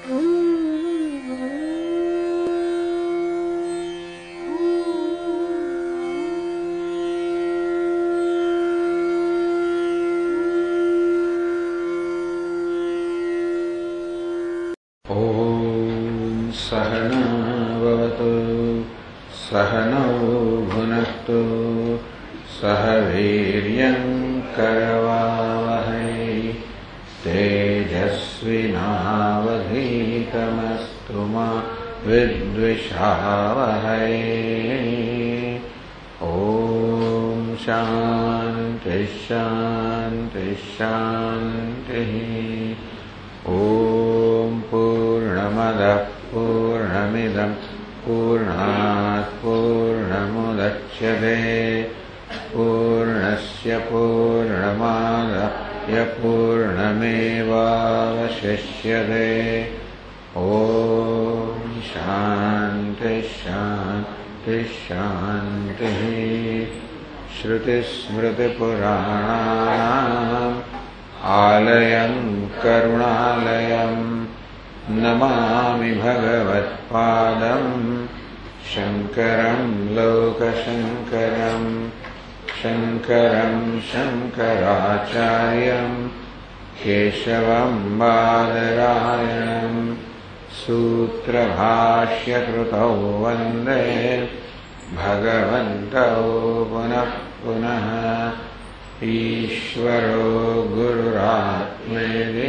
सहनावतु सहनौ भुनक्तु सह वीर्यं करवावहै तेजस्विनावधीतमस्तु मा विद्विषावहै। ॐ शान्ति शान्ति शान्तिः। ॐ पूर्णमदः पूर्णमिदं पूर्णात् पूर्णमुदच्यते पूर्णस्य पूर्णमादाय पूर्णमेवावशिष्यते। ॐ शान्ति शान्ति शान्तिः। श्रुतिस्मृतिपुराणानाम् आलयं करुणालयं नमामि भगवत्पादं शङ्करं लोकशङ्करं शङ्करं शङ्कराचार्यं केशवं बादरायणं सूत्रभाष्यकृतौ वन्दे भगवन्तौ पुनः पुनः। ईश्वरो गुरुरात्मेति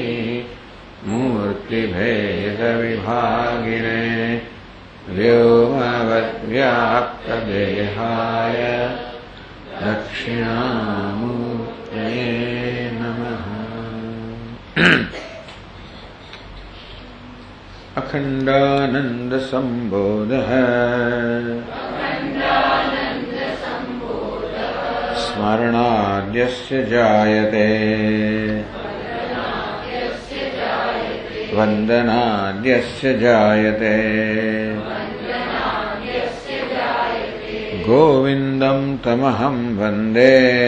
मूर्तिभेदविभागिने व्योमवद्व्याप्तदेहाय दक्षिणामूर्तये नमः। अखण्डानन्दसम्बोधः स्मरणाद्यस्य जायते वन्दनाद्यस्य जायते गोविन्दं तमहं वन्दे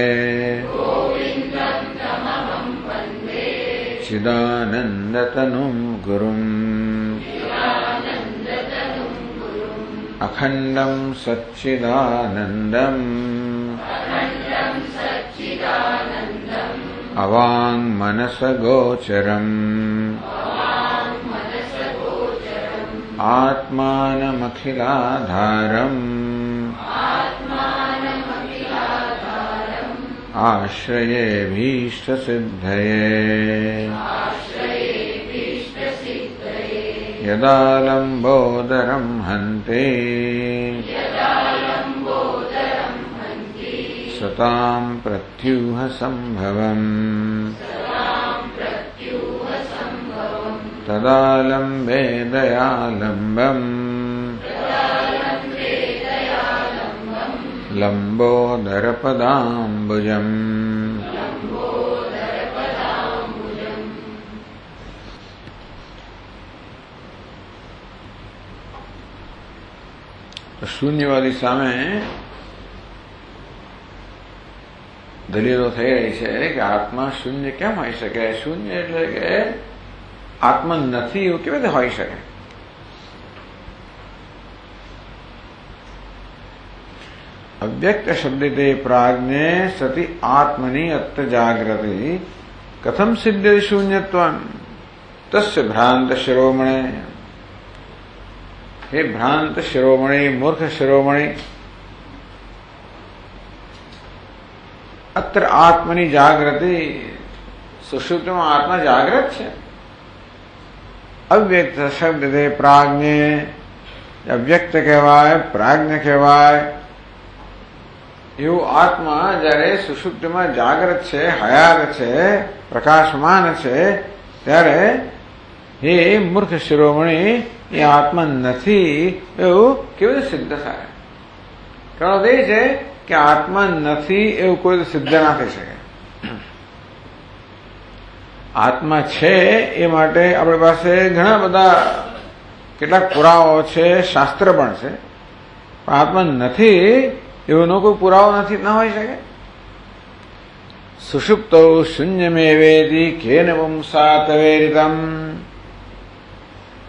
चिदानन्दतनुं गुरुम् अखण्डं सच्चिदानन्दम् अवाङ्मनसगोचरम् आत्मानमखिलाधारम् आश्रयेऽभीष्टसिद्धये यदा लम्बोदरं हन्ति सतां प्रत्यूहसम्भवम् तदा लम्बे दयालम्बम् लम्बोदरपदाम्बुजम्। શૂન્યવાદી સામે દલીલો થઈ રહી છે કે આત્મા શૂન્ય કેમ હોઈ શકે? શૂન્ય એટલે કે આત્મા નથી એવું કેવી રીતે હોઈ શકે? અવ્યક્ત શબ્દે પ્રાજ્ઞે સતિ આત્મની અત્ર જાગૃતિ કથમ સિદ્ધ્યતિ શૂન્યત્વં તસ્ય ભ્રાંત શિરોમણે। हे भ्रांत शिरोमणि, मूर्ख शिरोमणि, अत्र आत्मनि जागृति, सुषुप्ति में आत्मा जागृत है। अव्यक्त शब्द दे प्राज्ञ, अव्यक्त कहवाय प्राज्ञ कहवाय। એવું આત્મા જ્યારે સુષુપ્તિમાં જાગૃત છે, હયાત છે, પ્રકાશમાન છે, ત્યારે હે મૂર્ખ શિરોમણી એ આત્મા નથી એવું કેવી રીતે સિદ્ધ થાય? કારણ એ છે કે આત્મા નથી એવું કોઈ સિદ્ધ ના થઈ શકે। આત્મા છે એ માટે આપણી પાસે ઘણા બધા કેટલાક પુરાવાઓ છે, શાસ્ત્ર પણ છે, પણ આત્મા નથી એવોનો કોઈ પુરાવો નથી ના હોઈ શકે। સુષુપ્તો શૂન્યમેવેતિ કેન પુંસા તવેરિતમ।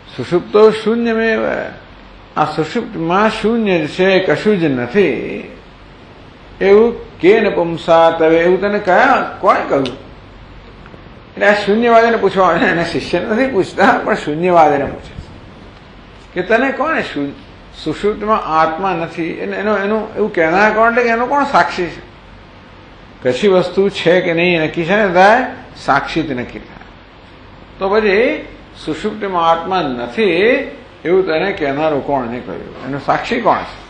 સુષુપ્તો શૂન્યમેવ, આ સુષુપ્તમાં શૂન્ય જ છે, કશું જ નથી. એવું કેન પુંસા તવે, એવું તને કોણે કહ્યું? એટલે આ શૂન્યવાદીને પૂછવા, એના શિષ્ય નથી પૂછતા, પણ શૂન્યવાદીને પૂછે કે તને કોને સુષુપ્તમાં આત્મા નથી, એનું એવું કહેનાર કોણ? એટલે કે એનો કોણ સાક્ષી છે? કશી વસ્તુ છે કે નહીં નક્કી છે ને થાય, સાક્ષીથી નક્કી થાય. તો પછી સુષુપ્તિમાં આત્મા નથી એવું તને કહેનારું કોણ ને કહ્યું? એનો સાક્ષી કોણ છે?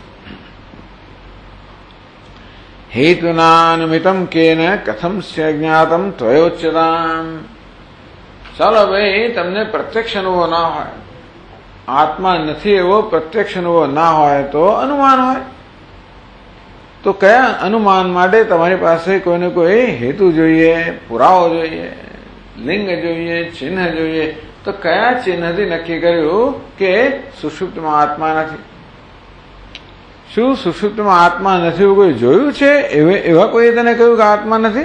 હેતુનાનુમિતમ કેન કથમ જ્ઞાતમ ત્વયોચ્યતામ. ચાલો ભાઈ, તમને પ્રત્યક્ષ અનુભવ ના હોય, આત્મા નથી એવો પ્રત્યક્ષ અનુભવ ના હોય તો અનુમાન હોય. તો કયા અનુમાન માટે તમારી પાસે કોઈને કોઈ હેતુ જોઈએ, પુરાવો જોઈએ, લિંગ જોઈએ, ચિહ્ન જોઈએ? તો કયા ચિહ્નથી નક્કી કર્યું કે સુષુપ્તમાં આત્મા નથી? શું સુષુપ્તમાં આત્મા નથી એવું કોઈ જોયું છે? એવા કોઈ તને કહ્યું કે આત્મા નથી?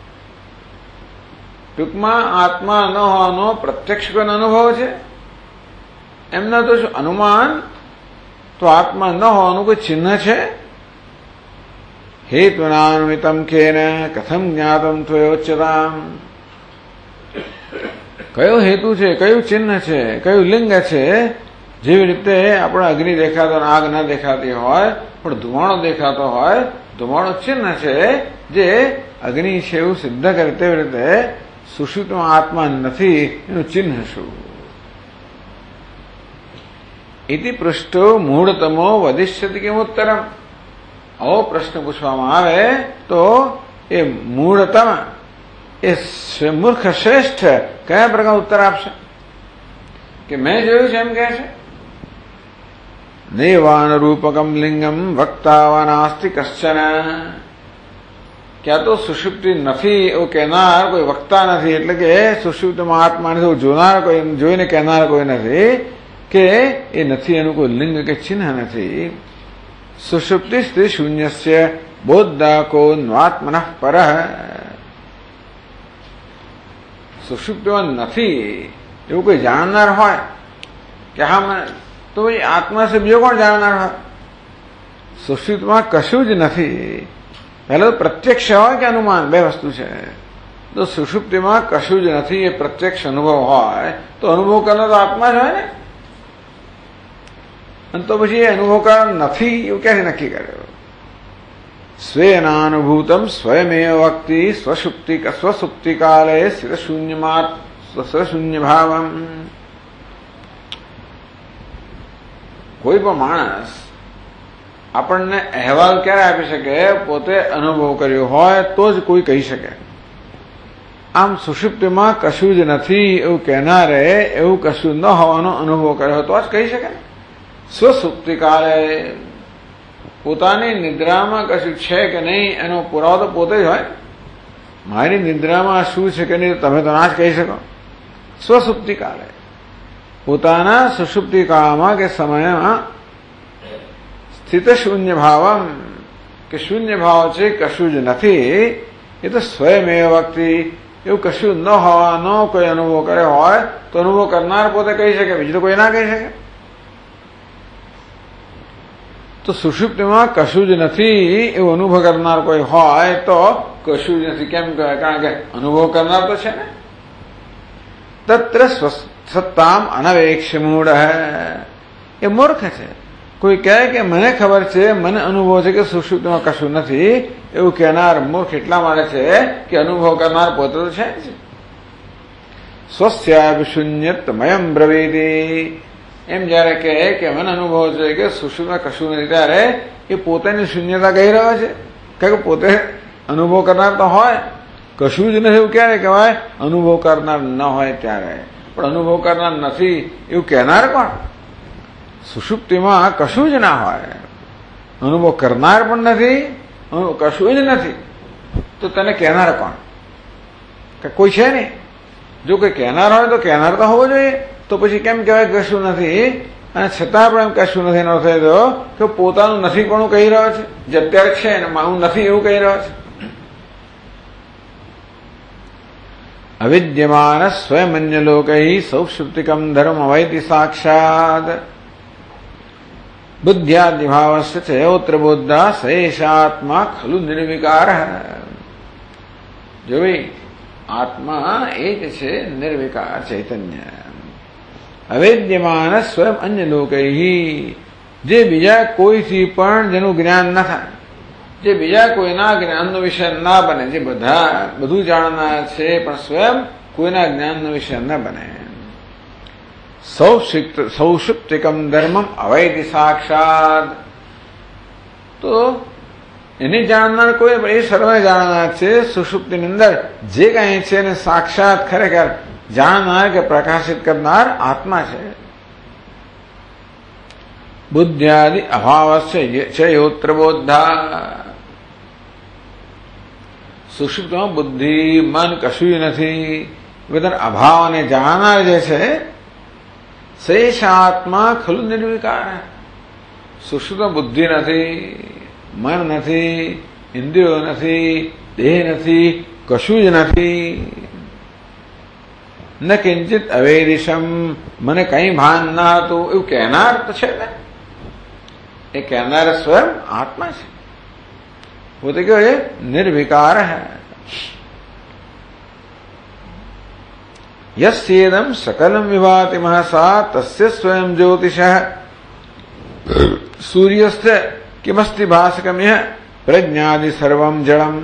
ટૂંકમાં આત્મા ન હોવાનો પ્રત્યક્ષ કોઈ અનુભવ છે? એમના તો શું અનુમાન? તો આત્મા ન હોવાનું કોઈ ચિહ્ન છે? હેતુનાનુમિતમ કેન કથમ જ્ઞાતમ ત્વયોચ્યતામ. કયો હેતુ છે, કયું ચિહ્ન છે, કયું લિંગ છે? જેવી રીતે આપણે અગ્નિ દેખાતો આગ ન દેખાતી હોય, પણ ધુમાડો દેખાતો હોય, ધુમાડો ચિહ્ન છે જે અગ્નિ છે એવું સિદ્ધ કરે, તેવી રીતે સુષુપ્તમાં આત્મા નથી એનું ચિહ્ન શું? ઇતિ પૃષ્ઠો મૂઢતમો વદિષ્યતિ કિમુત્તરમ. આવો પ્રશ્ન પૂછવામાં આવે તો એ મૂઢતમ, એ મૂર્ખ શ્રેષ્ઠ કયા પ્રકાર ઉત્તર આપશે? કે મેં જોયું છે એમ કહે છે. નૈવાન રૂપકમ લિંગમ વક્તાવા નાસ્તિ કશ્ચન. ક્યાં તો સુષુપ્તિ નથી એવું કહેનાર કોઈ વક્તા નથી, એટલે કે સુષુપ્તિમાં આત્મા નથી જોનાર કોઈ, જોઈને કહેનાર કોઈ નથી, કે એ નથી એનું કોઈ લિંગ કે ચિહ્ન નથી. સુષુપ્તિ સ્થિતિ શૂન્યસ્ય બોદ્ધાકો નાત્મન પર. સુષુપ્તિમાં નથી એવું કોઈ જાણનાર હોય કે હા, તો આત્મા છે બીજો કોણ જાણનાર હોય? સુષુપ્તિમાં કશું જ નથી. પહેલા તો પ્રત્યક્ષ હોય કે અનુમાન, બે વસ્તુ છે. તો સુષુપ્તિમાં કશું જ નથી એ પ્રત્યક્ષ અનુભવ હોય તો અનુભવ કરનાર તો આત્મા જ હોય ને. અને તો પછી એ અનુભવ કરનાર નથી એવું ક્યાંથી નક્કી કર્યો? સ્વેનાનુભૂતમ સ્વયમેવ વક્તિ સ્વસુપ્તિ કાલે શૂન્ય ભાવમ. કોઈ પણ માણસ આપણને અહેવાલ ક્યારે આપી શકે? પોતે અનુભવ કર્યો હોય તો જ કોઈ કહી શકે. આમ સુષુપ્તિમાં કશું જ નથી એવું કહેનારે એવું કશું ન હોવાનો અનુભવ કર્યો તો જ કહી શકે. સ્વસુપ્તિ કાલે, પોતાની નિદ્રામાં કશું છે કે નહીં એનો પુરાવો તો પોતે જ હોય. મારી નિદ્રામાં શું છે કે નહીં તમે તો ના જ કહી શકો. સ્વસુપ્તિ કાલે, પોતાના સુષુપ્તિ કાળમાં કે સમયમાં સ્થિત શૂન્ય ભાવમ, કે શૂન્ય ભાવ છે કશું જ નથી, એ તો સ્વયમેવ વક્તિ, એવું કશું ન હોવાનો કોઈ અનુભવ કરે હોય તો અનુભવ કરનાર પોતે કહી શકે, બીજું તો કોઈ ના કહી શકે. તો સુષુપ્તિમાં કશું જ નથી એવું અનુભવ કરનાર કોઈ હોય તો કશું જ નથી કેમ કહેવાય? કારણ કે અનુભવ કરનાર તો છે ને. તત્ર સત્તામ અનવેક્ષ મૂઢ, એ મૂર્ખ છે. કોઈ કહે કે મને ખબર છે, મને અનુભવ છે કે સુષુપ્તિમાં કશું નથી, એવું કહેનાર મૂર્ખ એટલા માટે છે કે અનુભવ કરનાર પોતે તો છે જ. સ્વસ્યાભિશૂન્યતમયમ બ્રવીતિ, એમ જયારે કહે કે મને અનુભવ છે કે સુષુપ્તિમાં કશું નથી, ત્યારે એ પોતાની શૂન્યતા કહી રહ્યો છે. કારણ કે પોતે અનુભવ કરનાર તો હોય, કશું જ નથી એવું ક્યારે કહેવાય? અનુભવ કરનાર ન હોય ત્યારે. પણ અનુભવ કરનાર નથી એવું કહેનાર કોણ? સુષુપ્તિમાં કશું જ ના હોય, અનુભવ કરનાર પણ નથી, કશું જ નથી, તો તને કહેનાર કોણ? કે કોઈ છે નહીં. જો કોઈ કહેનાર હોય તો કહેનાર તો હોવો જોઈએ. તો પછી કેમ કહેવાય કશું નથી? અને છતાં પણ એમ કશું નથી ન થઈ તો કે પોતાનું નથી પણ કહી રહ્યો છે, જે અત્યારે છે ને હું નથી એવું કહી રહ્યો છે. अविद्यमान स्वयं अन्य लोकैः सौषुप्तिकं धर्म अवैति साक्षात् बुद्ध्यादिभावस्य चयोत्र बुद्धा स एषात्मा खलु निर्विकारः। जो भी आत्मा एक छे निर्विकार चैतन्य अविद्यमान स्वयं अन्य लोकैः जे बीजा कोईथी पण जेનું જ્ઞાન ન થાય, જે બીજા કોઈના જ્ઞાનનો વિષય ના બને, જે બધું જાણનાર છે પણ સ્વયં કોઈના જ્ઞાનનો વિષય ન બને. સૌષુપ્તિકમ ધર્મમ અવૈધિ સાક્ષાત. તો એને જાણનાર કોઈ એ સર્વે જાણનાર છે. સુષુપ્તિની અંદર જે કાંઈ છે એને સાક્ષાત ખરેખર જાણનાર કે પ્રકાશિત કરનાર આત્મા છે. बुद्ध्यादि अभावस्य चयोत्र बोधा. સુષુપ્તમાં બુદ્ધિ મન કશું નથી, બધા અભાવ અને જાણનાર જે છે શેષ આત્મા ખલુ નિર્વિકાર. સુષુપ્તમાં બુદ્ધિ નથી, મન નથી, ઇન્દ્રિયો નથી, દેહ નથી, કશું જ નથી. ન કિંચિત અવેદિશમ, મને કઈ ભાન ના હતું એવું કહેનાર તો છે ને, એ કહેનાર સ્વયં આત્મા છે. वो तो क्या है? निर्विकार है. यस्येदं सकलं विभाति महसा तस्य स्वयं ज्योतिषः सूर्यस्य किमस्ति भासकमिह प्रज्ञादि सर्वं जडम्.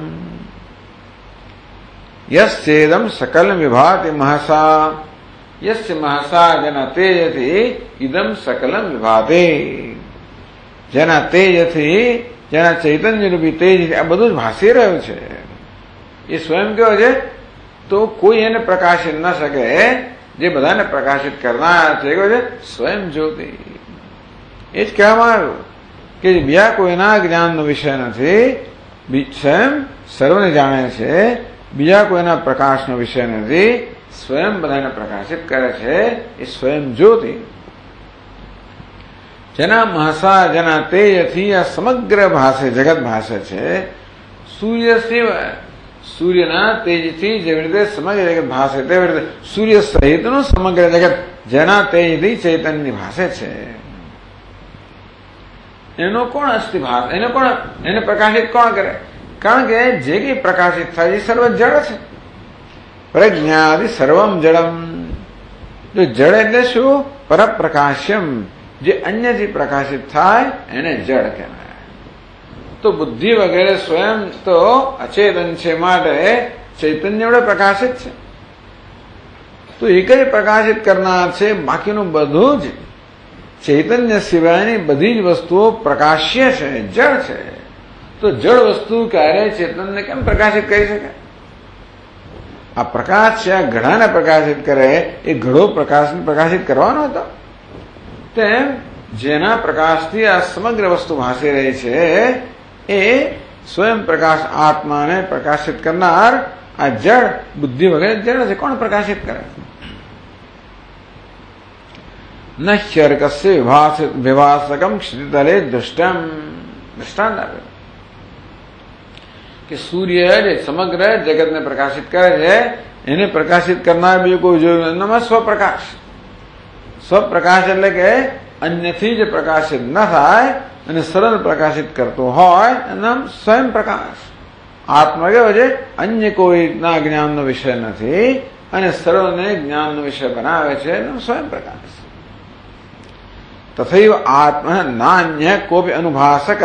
यस्येदं सकलं विभाति महसा, यस्य महसा जन तेजति इदं सकलं विभाति. जन तेजति જેના ચૈતન્ય રૂપી તેજ આ બધું જ ભાસી રહ્યું છે. એ સ્વયં કેવો છે? તો કોઈ એને પ્રકાશિત ન શકે. જે બધાને પ્રકાશિત કરનાર છે કેવો છે? સ્વયં જ્યોતિ. એ જ કહેવામાં આવ્યું કે બીજા કોઈના જ્ઞાનનો વિષય નથી, સ્વયં સર્વને જાણે છે. બીજા કોઈના પ્રકાશનો વિષય નથી, સ્વયં બધાને પ્રકાશિત કરે છે. એ સ્વયં જ્યોતિ. જેના મહસા જેના તેજથી આ સમગ્ર ભાષે જગત ભાષે છે. સૂર્ય સિવાય સૂર્યના તેજથી જેવી રીતે સમગ્ર જગત ભાષે તેવી રીતે સૂર્ય સહિતનું સમગ્ર જગત જેના તેજથી ચૈતન્ય ભાષે છે. એનો કોણ અસ્થિભાસ? એને પ્રકાશિત કોણ કરે? કારણ કે જે કઈ પ્રકાશિત થાય એ સર્વ જળ છે. પ્રજ્ઞાદિ સર્વમ જડમ. જો જળ એટલે શું? પરપ્રકાશ્યમ. જે અન્યથી પ્રકાશિત થાય એને જડ કહેવાય. તો બુદ્ધિ વગેરે સ્વયં તો અચેતન છે, માટે ચૈતન્ય વડે પ્રકાશિત છે. તો એક જ પ્રકાશિત કરનાર છે. બાકીનું બધું જ ચૈતન્ય સિવાયની બધી જ વસ્તુઓ પ્રકાશ્ય છે, જળ છે. તો જળ વસ્તુ ક્યારે ચેતનને કેમ પ્રકાશિત કરી શકે? આ પ્રકાશ છે, આ ઘડાને પ્રકાશિત કરે. એ ઘડો પ્રકાશિત કરવાનો હતો. તેમ જેના પ્રકાશથી આ સમગ્ર વસ્તુ ભાસી રહી છે એ સ્વયં પ્રકાશ આત્માને પ્રકાશિત કરનાર આ જળ બુદ્ધિ વગેરે જળ છે. કોણ પ્રકાશિત કરે? ન ह्यर्कस्य विभासकम क्षितितले दृष्टम. दृष्टांत આપે કે સૂર્ય જે સમગ્ર જગતને પ્રકાશિત કરે છે એને પ્રકાશિત કરનાર બીજું કોઈ જોયું એનામાં સ્વપ્રકાશ. સ્વપ્રકાશ એટલે કે અન્યથી જે પ્રકાશિત ન થાય અને સરળ પ્રકાશિત કરતો હોય એનું સ્વયં પ્રકાશ. આત્મા કેવો છે? અન્ય કોઈના જ્ઞાનનો વિષય નથી અને સર્વને જ્ઞાનનો વિષય બનાવે છે એનું સ્વયં પ્રકાશ. તથૈવ આત્મા નાન્ય કોપી અનુભાસક.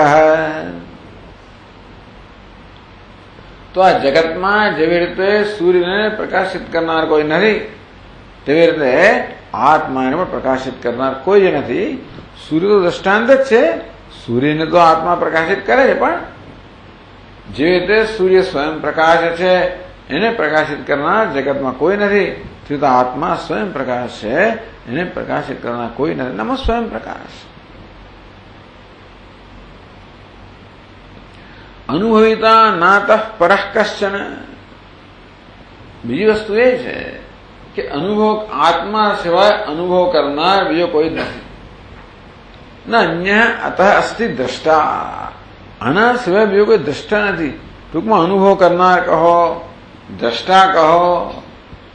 તો આ જગતમાં જેવી રીતે સૂર્યને પ્રકાશિત કરનાર કોઈ નથી તેવી રીતે આત્માને પણ પ્રકાશિત કરનાર કોઈ જ નથી. સૂર્ય તો દ્રષ્ટાંત જ છે. સૂર્યને તો આત્મા પ્રકાશિત કરે છે, પણ જે રીતે સૂર્ય સ્વયં પ્રકાશ છે એને પ્રકાશિત કરનાર જગતમાં કોઈ નથી. તે તો આત્મા સ્વયં પ્રકાશ છે, એને પ્રકાશિત કરનાર કોઈ નથી. નમો સ્વયં પ્રકાશ. અનુભવિતા નાતઃ પરઃ કશ્ચન. બીજી વસ્તુ એ છે કે અનુભવ આત્મા સિવાય અનુભવ કરનાર બીજો કોઈ નથી. ના અન્ય અતઃ અસ્તિ દ્રષ્ટા. આના સિવાય બીજો કોઈ દ્રષ્ટા નથી. ટૂંકમાં અનુભવ કરનાર કહો, દ્રષ્ટા કહો,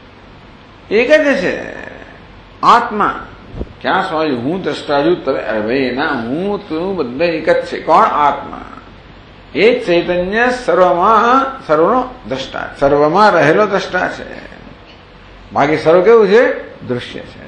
એક જ છે આત્મા. ક્યાં સ્વામી હું દ્રષ્ટા છું, તમે અરે ભાઈ ના, હું તું બધા એક જ છે. કોણ? આત્મા. એ ચૈતન્ય સર્વમાં સર્વનો દ્રષ્ટા, સર્વમાં રહેલો દ્રષ્ટા છે. બાકી સર્વ કેવું છે? દૃશ્ય છે.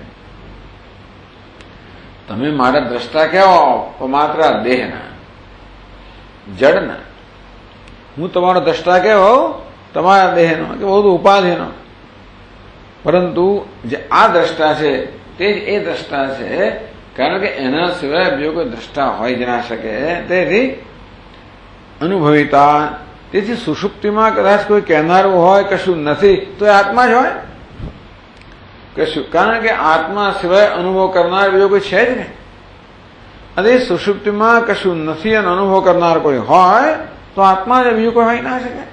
તમે મારા દ્રષ્ટા કેવો? માત્ર દેહના, જડના. હું તમારો દ્રષ્ટા કેવો? તમારા દેહનો કે બહુ ઉપાધિનો. પરંતુ જે આ દ્રષ્ટા છે તે જ એ દ્રષ્ટા છે, કારણ કે એના સિવાય બીજો કોઈ દ્રષ્ટા હોય જ ના શકે. તેથી અનુભવિતા. તેથી સુષુપ્તિમાં કદાચ કોઈ કહેનારું હોય કશું નથી તો એ આત્મા જ હોય કશું, કારણ કે આત્મા સિવાય અનુભવ કરનાર બીજો કોઈ છે જ નહીં. અને સુષુપ્તિમાં કશું નથી અને અનુભવ કરનાર કોઈ હોય તો આત્મા જ બીજું કોઈ હોય ના શકે.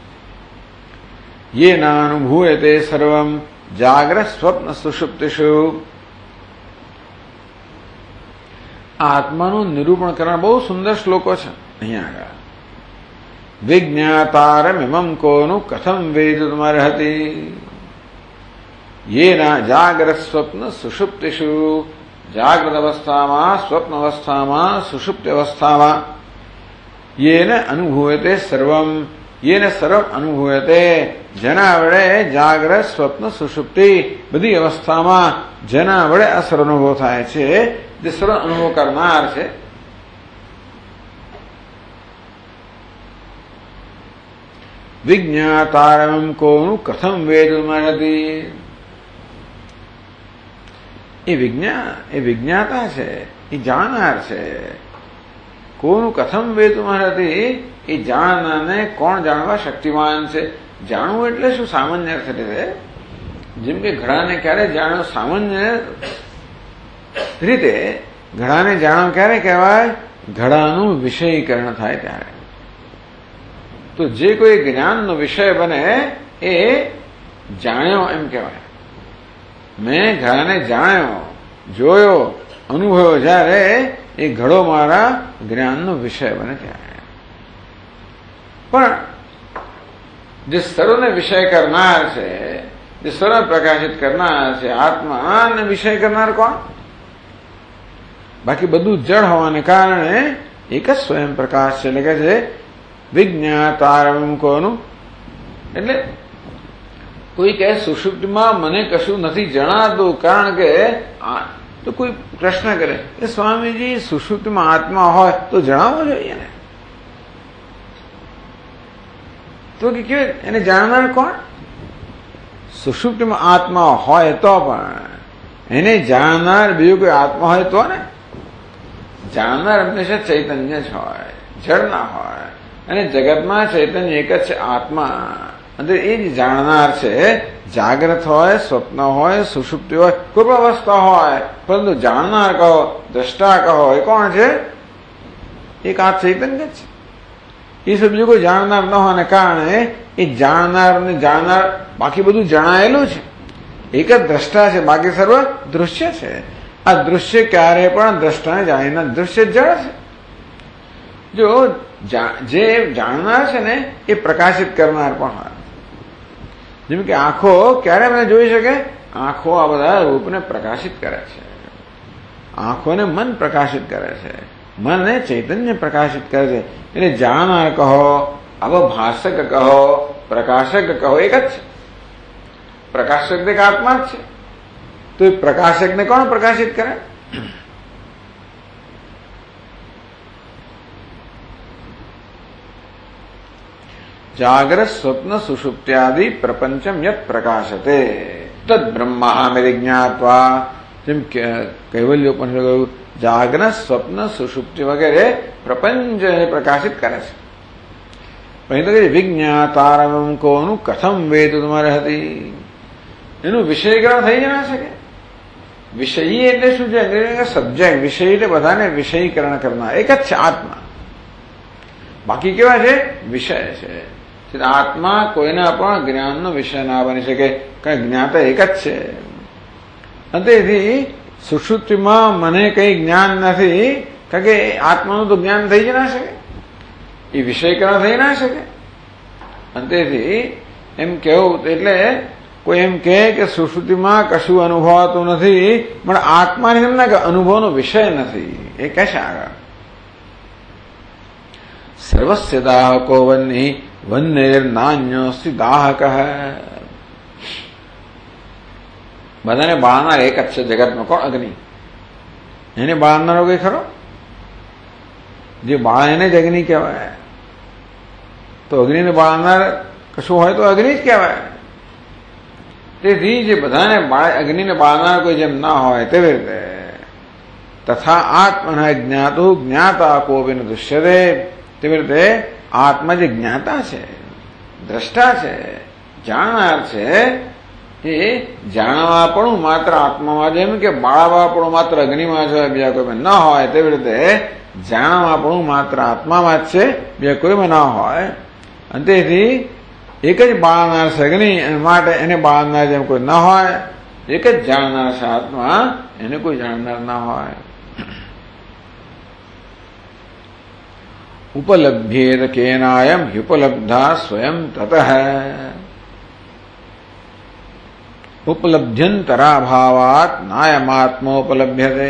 ये नानुभूयते सर्वम जाग्रत स्वप्न सुषुप्तिषु. આત્માનું નિરૂપણ કરનાર બહુ સુંદર શ્લોકો છે અહીંયા આગળ. વિજ્ઞાતારમિમં કોનું કથમ વેદુમર્હતિ યેના જાગ્રત સ્વપ્ન સુષુપ્તિષુ. જાગ્રત અવસ્થામાં, સ્વપ્ન અવસ્થામાં, સુષુપ્તિ અવસ્થામાં યેન અનુભૂયતે સર્વમ. યેન સર્વમ અનુભૂયતે. જેના વડે જાગ્રત સ્વપ્ન સુષુપ્તિ બધી અવસ્થામાં જેના વડે આ સર્વ અનુભવ થાય છે, જે સર્વ અનુભવ કરનાર છે. વિજ્ઞાતારમ કોનું કથમ વેદુમર્હતિ. એ વિજ્ઞાતા છે, એ જાણનાર છે. કોનું કથમ વેદુમર્હતિ. એ જાણનારને કોણ જાણવા શક્તિમાન છે. જાણવું એટલે શું? સામાન્ય અર્થ રીતે જેમ કે ઘડાને ક્યારે જાણો? સામાન્ય રીતે ઘડાને જાણો ક્યારે કહેવાય? ઘડાનું વિષયીકરણ થાય ત્યારે. તો જે કોઈ જ્ઞાનનો વિષય બને એ જાણ્યો એમ કહેવાય. મેં ઘડાને જાણ્યો, જોયો, અનુભવ્યો જ્યારે એ ઘડો મારા જ્ઞાનનો વિષય બને ત્યારે. પણ જે સર્વને વિષય કરનાર છે, જે સર્વ પ્રકાશિત કરનાર છે, આત્માને વિષય કરનાર કોણ? બાકી બધું જડ હોવાને કારણે એક જ સ્વયં પ્રકાશ છે. એટલે કે છે વિજ્ઞાતારમ કોનું. એટલે કોઈ કહે સુષુપ્તિમાં મને કશું નથી જણાતું, કારણ કે તો કોઈ પ્રશ્ન કરે કે સ્વામીજી સુષુપ્તિમાં આત્મા હોય તો જણાવવો જોઈએ ને. તો કે કેવું એને જાણનાર કોણ? સુષુપ્તિમાં આત્મા હોય તો પણ એને જાણનાર બીજું કોઈ આત્મા હોય તો ને. જાણનાર હંમેશા ચૈતન્ય જ હોય, જળ ના હોય. અને જગતમાં ચૈતન્ય એક જ છે, આત્મા. અને એ જ જાણનાર છે. જાગ્રત હોય, સ્વપ્ન હોય, સુષુપ્તિ હોય, કોઈ પણ અવસ્થા હોય, પરંતુ જાણનાર કહો, દ્રષ્ટા કહો, એ કોણ છે? એક આ ચૈતન્ય જ છે. એ સબ બીજું કોઈ જાણનાર ન હોવાને કારણે એ જાણનાર ને જાણનાર બાકી બધું જણાયેલું છે. એક જ દ્રષ્ટા છે, બાકી સર્વ દૃશ્ય છે. આ દૃશ્ય ક્યારે પણ દ્રષ્ટાને જાણીને દૃશ્ય જળ છે. જો જે જાણનાર છે ને એ પ્રકાશિત કરનાર પણ હોય. જેમ કે આંખો ક્યારે મને જોઈ શકે? આંખો આ બધા રૂપને પ્રકાશિત કરે છે. આંખોને મન પ્રકાશિત કરે છે, મનને ચૈતન્ય પ્રકાશિત કરે છે. એટલે જાણનાર કહો, અવભાષક કહો, પ્રકાશક કહો, એક જ છે. પ્રકાશક એક આત્મા જ છે. તો એ પ્રકાશકને કોણ પ્રકાશિત કરે? જાગ્રત સ્વપ્ન સુષુપ્ત્યાદિ પ્રપંચમ યત પ્રકાશતે તદ બ્રહ્માહમિતિ જ્ઞાત્વા. જેમ કૈવલ્યોપનિષદ કહ્યું, જાગ્રત સ્વપ્ન સુષુપ્તિ વગેરે પ્રપંચ પ્રકાશિત કરે છે. પછી તો વિજ્ઞાતારમ કોનું કથમ વેદુમર્હતિ. એનું વિષયીકરણ થઈ જ ના શકે. વિષયી એટલે શું છે? અંગ્રેજીમાં સબ્જેક્ટ. વિષય એટલે બધાને વિષયીકરણ કરનાર એક જ છે આત્મા. બાકી કેવા છે? વિષય છે. આત્મા કોઈના પણ જ્ઞાનનો વિષય ના બની શકે, કારણ જ્ઞાતા એક જ છે. અને તેથી સુષુપ્તિમાં મને કઈ જ્ઞાન નથી, કારણ કે આત્માનું તો જ્ઞાન થઈ જ ના શકે, એ વિષયીકરણ થઈ ના શકે. અને તેથી એમ કેવું એટલે કોઈ એમ કહે કે સુષુપ્તિમાં કશું અનુભવાતું નથી, પણ આત્માને એમ ના કે અનુભવનો વિષય નથી, એ કહેશે આગળ. સર્વસ્ય દાહકો વન્ની વન્નેર નાન્યોસ્તિ દાહક. બધાને બાળનાર એક જ છે જગતમાં. કોણ? અગ્નિ. એને બાળનારો કઈ ખરો? જે બાળ એને જ અગ્નિ કહેવાય. તો અગ્નિને બાળનાર કશું હોય તો અગ્નિ જ કહેવાય. તેથી જે બધાને અગ્નિને બાળનાર કોઈ જેમ ના હોય તેવી રીતે તથા આત્મના જ્ઞાતો જ્ઞાતા કોપી ન દૃશ્યતે. તેવી રીતે આત્મા જે જ્ઞાતા છે, દ્રષ્ટા છે, જાણનાર છે, એ જાણવાપણું માત્ર આત્મામાં, જેમ કે બાળવાપણું માત્ર અગ્નિમાં છે, બીજા કોઈમાં ન હોય, તેવી રીતે જાણવાપણું માત્ર આત્મામાં જ છે, બીજા કોઈમાં ના હોય. અને તેથી એક જ બાળનાર છે અગ્નિ, માટે એને બાળનાર જેમ કોઈ ન હોય. એક જ જાણનાર છે આત્મા, એને કોઈ જાણનાર ના હોય. ઉપલબ્ધ્યેત કેનાયમ હ્યુપલબ્ધા સ્વયં તતઃ. ઉપલબ્ધ્યંતરાભાવાત નાયમાત્મોપલભ્યતે.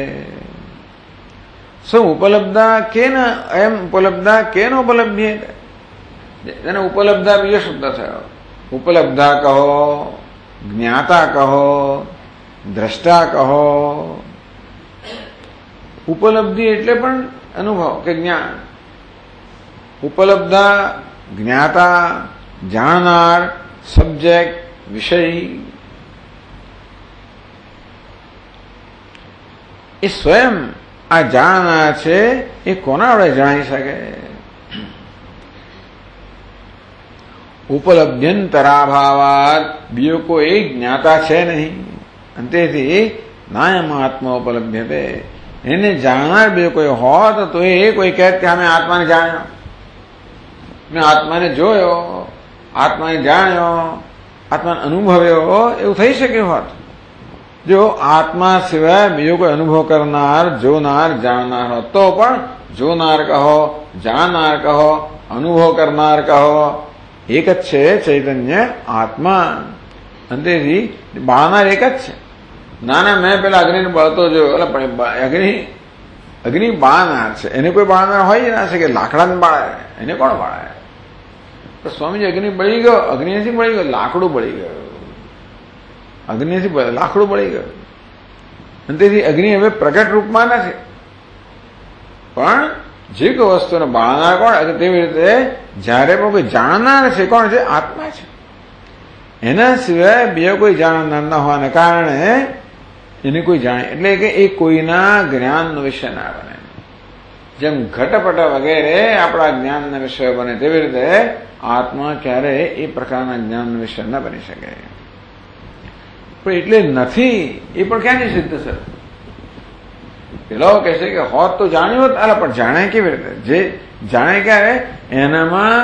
શું ઉપલબ્ધા કેન અયમ ઉપલબ્ધા કેન ઉપલબ્ધ્યેત? એને ઉપલબ્ધા બીજો શબ્દ થયો. ઉપલબ્ધા કહો, જ્ઞાતા કહો, દ્રષ્ટા કહો. ઉપલબ્ધિ એટલે પણ અનુભવ કે જ્ઞાન. ઉપલબ્ધા, જ્ઞાતા, જાણનાર, સબ્જેક્ટ, વિષય. એ સ્વયં આ જાણનાર છે, એ કોના વડે જાણી શકે? ઉપલબ્ધ્યંતરાભાવાત, બીજો કોઈ જ્ઞાતા છે નહીં. અને તેથી નાયમ આત્મા ઉપલબ્ધ્યતે. એને જાણનાર બીજો કોઈ હોત તો એ કોઈ કહે કે અમે આત્માને જાણ્યો, મેં આત્માને જોયો, આત્માને જાણ્યો, આત્માને અનુભવ્યો, એવું થઈ શકે હોત. જો આત્મા સિવાય બીજો કોઈ અનુભવ કરનાર, જોનાર, જાણનાર હોત તો પણ જોનાર કહો, જાણનાર કહો, અનુભવ કરનાર કહો, એક જ છે ચૈતન્ય આત્મા. અને તેથી બાળનાર એક જ છે. ના ના, મેં પેલા અગ્નિને બળતો જોયો, પણ અગ્નિ બાળનાર છે, એને કોઈ બાળનાર હોય જ ના શકે. લાકડાને બાળે, એને કોણ બાળે? તો સ્વામીજી અગ્નિ બળી ગયો, અગ્નિ નથી બળી ગયો, લાકડું બળી ગયું. અગ્નિ નથી, લાકડું બળી ગયું. અને તેથી અગ્નિ હવે પ્રગટ રૂપમાં નથી, પણ જે કોઈ વસ્તુને બાળનાર કોણ? તેવી રીતે જયારે પણ કોઈ જાણનાર છે, કોણ છે? આત્મા છે. એના સિવાય બીજા કોઈ જાણનાર ન હોવાને કારણે એને કોઈ જાણે, એટલે કે એ કોઈના જ્ઞાનનો વિષય ના બને. જેમ ઘટપટ વગેરે આપણા જ્ઞાનના વિષય બને, તેવી રીતે આત્મા ક્યારેય એ પ્રકારના જ્ઞાનનો વિષય ન બની શકે. પણ એટલે નથી, એ પણ ક્યાંથી સિદ્ધ છે? પેલો કહે છે કે હોત તો જાણ્યું હોત, પણ જાણે કેવી રીતે? જે જાણે ક્યારે? એનામાં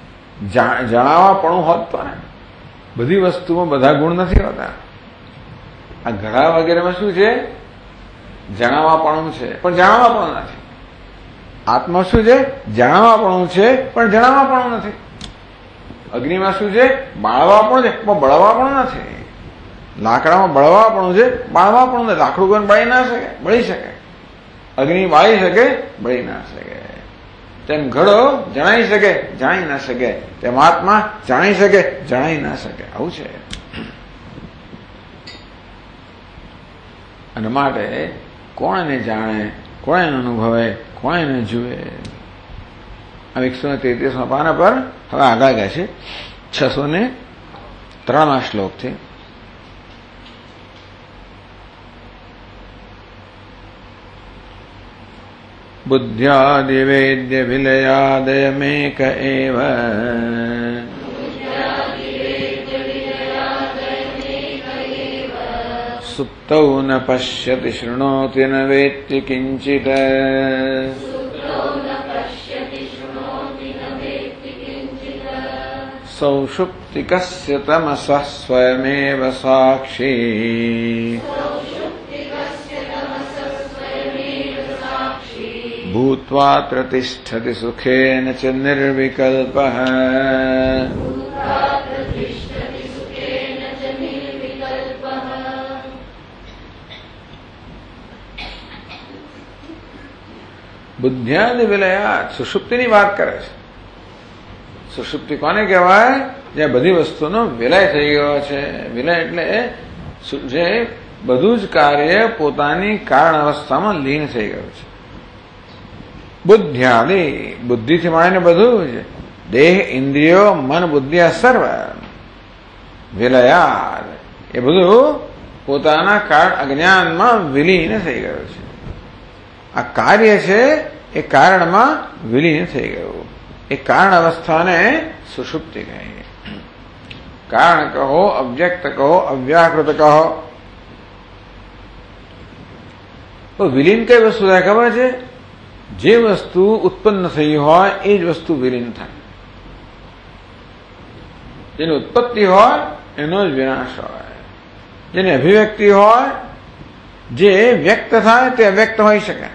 જણાવવાપણું હોત તો ને. બધી વસ્તુમાં બધા ગુણ નથી હોતા. આ ઘડા વગેરેમાં શું છે? જણાવવાપણું છે, પણ જાણવાપણું નથી. આત્મા શું છે? જાણવાપણું છે, પણ જણાવવાપણું નથી. અગ્નિમાં શું છે? બાળવાપણું છે, પણ બળવાપણું નથી. લાકડામાં બળવાપણું છે, બાળવાપણું નથી. લાકડું કોઈ બળી ના શકે? બળી શકે. અગ્નિ બાળી શકે? બળી ના શકે. તેમ ઘડો જણાઈ શકે? જાણી ના શકે. તેમ આત્મા જાણી શકે? જણાઈ ના શકે. આવું છે. અને માટે કોણ એને જાણે, કોણ એને અનુભવે, કોણ એને જુએ? આ 133 પાના પર હવે આગળ ગયા છે 603 શ્લોકથી. બુદ્ધ્યાદિવેદ્ય વિલયાદયમેક એવ સુપ્તૌ ન પશ્યતિ શૃણોતિ ન વેત્તિ કિંચિત સૌષુપ્તિકસ્ય તમસઃ સ્વયમેવ સાક્ષી ભૂત્વા પ્રતિષ્ઠતિ સુખેન ચ નિર્વિકલ્પઃ બુદ્ધ્યાદિ વિલયાત સુષુપ્તિની વાત કરે છે. સુષુપ્તિ કોને કહેવાય? જ્યાં બધી વસ્તુનો વિલય થઈ ગયો છે. વિલય એટલે જે બધું જ કાર્ય પોતાની કારણ અવસ્થામાં લીન થઈ ગયું છે. બુદ્ધ્યાદિ બુદ્ધિથી માંડીને બધું જ દેહ, ઇન્દ્રિયો, મન, બુદ્ધિ આ સર્વ વિલયાત એ બધું પોતાના કારણ અજ્ઞાનમાં વિલીન થઈ ગયું છે. આ કાર્ય છે એ કારણમાં વિલીન થઈ ગયું. એ કારણ અવસ્થાને સુષુપ્તિ કહે. કારણ કહો, અવ્યક્ત કહો, અવ્યાકૃત કહો. તો વિલીન કઈ વસ્તુ થાય ખબર છે? જે વસ્તુ ઉત્પન્ન થઈ હોય એ જ વસ્તુ વિલીન થાય. જેની ઉત્પત્તિ હોય એનો જ વિનાશ હોય. જેની અભિવ્યક્તિ હોય, જે વ્યક્ત થાય તે અવ્યક્ત હોઈ શકે.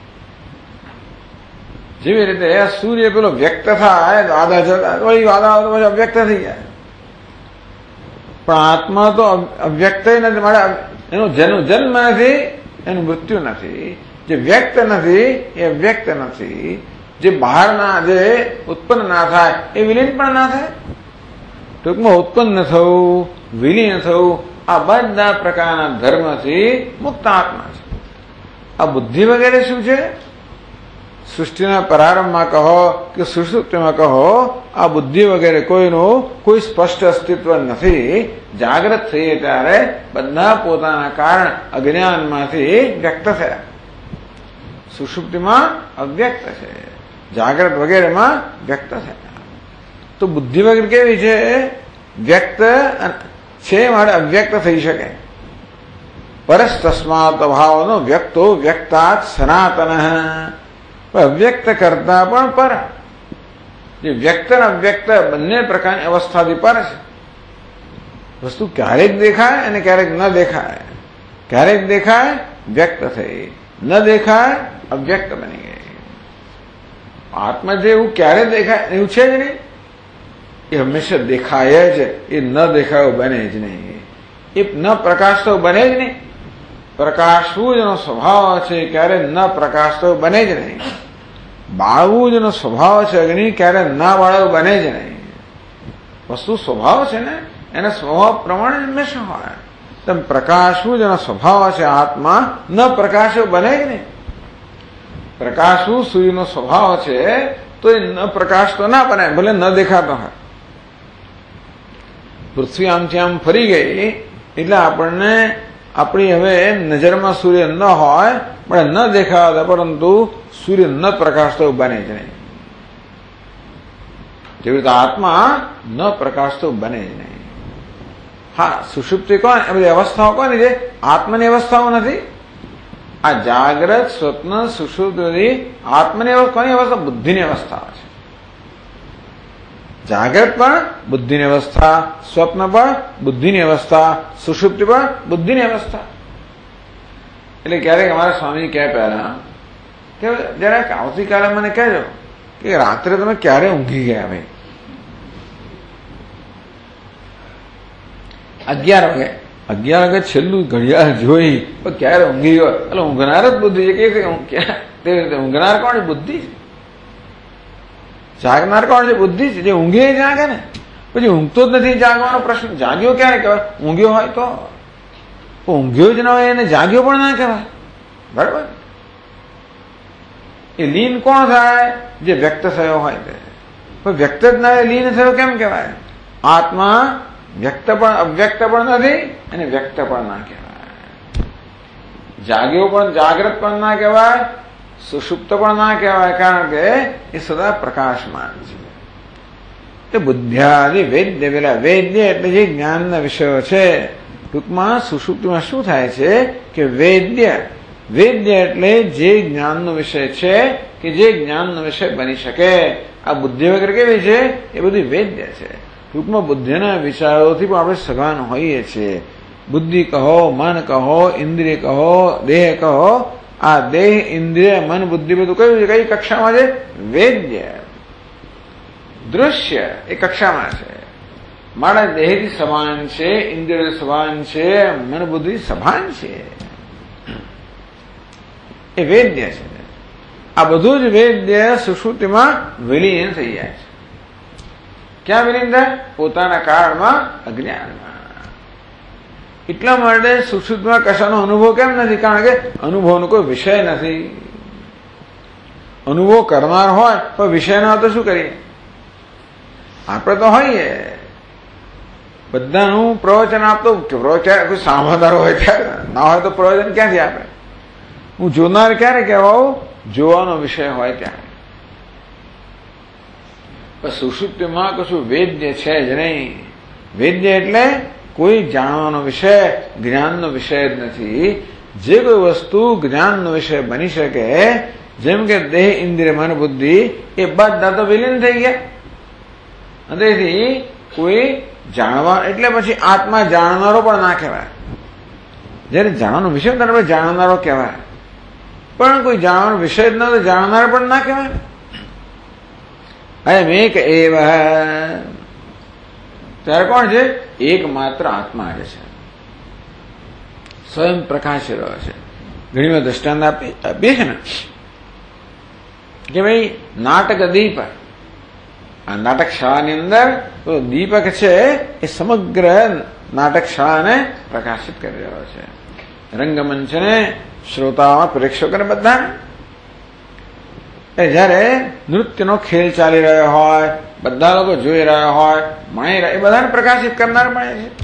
જેવી રીતે સૂર્ય પેલો વ્યક્ત થાય વાદળ અવ્યક્ત થઈ જાય, પણ આત્મા તો અવ્યક્ત નથી. માટે એનો જન્મ નથી, એનું મૃત્યુ નથી. જે વ્યક્ત નથી એ અવ્યક્ત નથી. જે બહારના જે ઉત્પન્ન ના થાય એ વિલીન પણ ના થાય. ટૂંકમાં ઉત્પન્ન થવું, વિલીન થવું આ બધા પ્રકારના ધર્મથી મુક્ત આત્મા છે. આ બુદ્ધિ વગેરે શું છે? સૃષ્ટિના પ્રારંભમાં કહો કે સુષુપ્તિમાં કહો, આ બુદ્ધિ વગેરે કોઈનું કોઈ સ્પષ્ટ અસ્તિત્વ નથી. જાગ્રત થઈએ ત્યારે બધા પોતાના કારણ અજ્ઞાનમાંથી વ્યક્ત થયા. સુષુપ્તિમાં અવ્યક્ત છે, જાગ્રત વગેરેમાં વ્યક્ત થયા. તો બુદ્ધિ વગેરે કેવી છે? વ્યક્ત છે માટે અવ્યક્ત થઈ શકે. પરસ્તસ્માત ભાવનો વ્યક્તો વ્યક્તાત સનાતન. અવ્યક્ત કરતા પણ પર. જે વ્યક્ત અને અવ્યક્ત બંને પ્રકારની અવસ્થાથી પર છે. વસ્તુ ક્યારેક દેખાય અને ક્યારેક ન દેખાય. ક્યારેક દેખાય વ્યક્ત થઈ, ન દેખાય અવ્યક્ત બની ગઈ. આત્મા જે એવું ક્યારે દેખાય એવું છે જ નહીં. એ હંમેશા દેખાય જ, એ ન દેખાયો બને જ નહીં. એ ન પ્રકાશ તો બને જ નહીં. પ્રકાશવું જેનો સ્વભાવ છે, ક્યારે ન પ્રકાશ તો બને જ નહીં. બાળવું જેનો સ્વભાવ છે અગ્નિ, ક્યારે ના બાળવું બને જ નહીં. વસ્તુ સ્વભાવ છે ને, એના સ્વભાવ પ્રમાણે હંમેશા હોય. તેમ પ્રકાશવું જેનો સ્વભાવ છે આત્મા, ન પ્રકાશ બને જ નહીં. પ્રકાશવું સૂર્યનો સ્વભાવ છે તો એ ન પ્રકાશ તો ના બને, ભલે ન દેખાતો હોય. પૃથ્વી આમથી આમ ફરી ગઈ એટલે આપણને આપણી હવે નજરમાં સૂર્ય ન હોય, પણ ન દેખાતા, પરંતુ સૂર્ય ન પ્રકાશ તો બને જ નહીં. જેવી રીતે આત્મા ન પ્રકાશ તો બને જ નહીં. હા, સુષુપ્તિ કોણ? એ બધી અવસ્થાઓ કોની છે? આત્માની અવસ્થાઓ નથી. આ જાગ્રત, સ્વપ્ન, સુષુપ્તિ આત્માની અવસ્થા. કોની અવસ્થા? બુદ્ધિની અવસ્થા છે. જાગ્રત પણ બુદ્ધિની અવસ્થા, સ્વપ્ન પણ બુદ્ધિની અવસ્થા, સુષુપ્તિ પણ બુદ્ધિની અવસ્થા. એટલે ક્યારેક અમારા સ્વામી કહે પહેલા કે જરાક આવતીકાલે મને કહેજો કે રાત્રે તમે ક્યારે ઊંઘી ગયા? ભાઈ 11 વાગે છેલ્લું ઘડિયાળ જોઈ પણ ક્યારે ઊંઘી ગયો? એટલે ઊંઘનાર જ બુદ્ધિ છે. કે તે રીતે ઊંઘનાર કોણ છે? બુદ્ધિ છે. જાગનાર કોણ છે? બુદ્ધિ છે. જે ઊંઘે જાગે ને. પછી ઊંઘતો જ નથી, જાગવાનો પ્રશ્ન. જાગ્યો ક્યારે કહેવાય? ઊંઘ્યો હોય તો. ઊંઘ્યો જ ન હોય એને જાગ્યો પણ ના કહેવાય. બરાબર? એ લીન કોણ થાય? જે વ્યક્ત થયો હોય તે. પણ વ્યક્ત જ ના લીન થયો કેમ કહેવાય? આત્મા વ્યક્ત પણ અવ્યક્ત પણ નથી અને વ્યક્ત પણ ના કહેવાય. જાગ્યો પણ જાગ્રત પણ ના કહેવાય, સુષુપ્ત પણ ના કહેવાય, કારણ કે એ સદા પ્રકાશમાન છે. એ બુદ્ધ્યાદિ વેદ્ય પેલા વેદ્ય એટલે જે જ્ઞાનના વિષયો છે. ટૂંકમાં સુષુપ્તિમાં શું થાય છે કે વેદ્ય એટલે જે જ્ઞાનનો વિષય છે કે જે જ્ઞાનનો વિષય બની શકે. આ બુદ્ધિ વગેરે કેવી છે? એ બધી વેદ્ય છે. ટૂંકમાં બુદ્ધિના વિચારોથી પણ આપણે સભાન હોઈએ છીએ. બુદ્ધિ કહો, મન કહો, ઇન્દ્રિય કહો, દેહ કહો. આ દેહ, ઇન્દ્રિય, મન, બુદ્ધિ બધું કયું છે? કઈ કક્ષામાં છે? વેદ્ય. દૃશ્ય એ કક્ષામાં છે. મારા દેહથી સભાન છે, ઇન્દ્રિય સભાન છે, મન બુદ્ધિ સભાન છે. એ વેદ્ય છે. આ બધું જ વેદ્ય સુષુપ્તિમાં વિલીન થઈ જાય છે. ક્યાં વિલીન થાય? પોતાના કાળમાં, અજ્ઞાનમાં. એટલા માટે સુષુપ્તિમાં કશાનો અનુભવ કેમ નથી? કારણ કે અનુભવનો કોઈ વિષય નથી. અનુભવ કરનાર હોય તો વિષય ના હોય તો શું કરીએ? આપણે તો હોઈએ બધાનું પ્રવચન આપતો, પ્રવચન કોઈ સાંભળનાર હોય ત્યારે, ના હોય તો પ્રવચન ક્યાંથી આપે? હું જોનાર ક્યારે કહેવાઉં? જોવાનો વિષય હોય ત્યારે. પણ સુષુપ્તિમાં કશું વેદ્ય છે જ નહીં. વેદ્ય એટલે કોઈ જાણવાનો વિષય, જ્ઞાનનો વિષય જ નથી. જે કોઈ વસ્તુ જ્ઞાનનો વિષય બની શકે, જેમ કે દેહ, ઇન્દ્રિય, મન, બુદ્ધિ, એ બધા તો વિલીન થઈ ગયા. તેથી કોઈ જાણવા એટલે પછી આત્મા જાણનારો પણ ના કહેવાય. જયારે જાણવાનો વિષય ત્યારે જાણનારો કહેવાય, પણ કોઈ જાણવાનો વિષય જ ન તો જાણનાર પણ ના કહેવાય. અયમ એક એવ, ત્યારે કોણ છે? એકમાત્ર આત્મા જે છે, સ્વયં પ્રકાશી રહ્યો છે. ઘણી વાર દ્રષ્ટાંત આપીએ છે ને કે ભાઈ નાટક દીપ, આ નાટક શાળાની અંદર તો દીપક છે એ સમગ્ર નાટક શાળાને પ્રકાશિત કરી રહ્યો છે. રંગમંચને, શ્રોતાઓમાં, પ્રેક્ષકોને બધાને. જયારે નૃત્યનો ખેલ ચાલી રહ્યો હોય, બધા લોકો જોઈ રહ્યા હોય, માણી રહ્યા, એ બધાને પ્રકાશિત કરનાર મળે છે.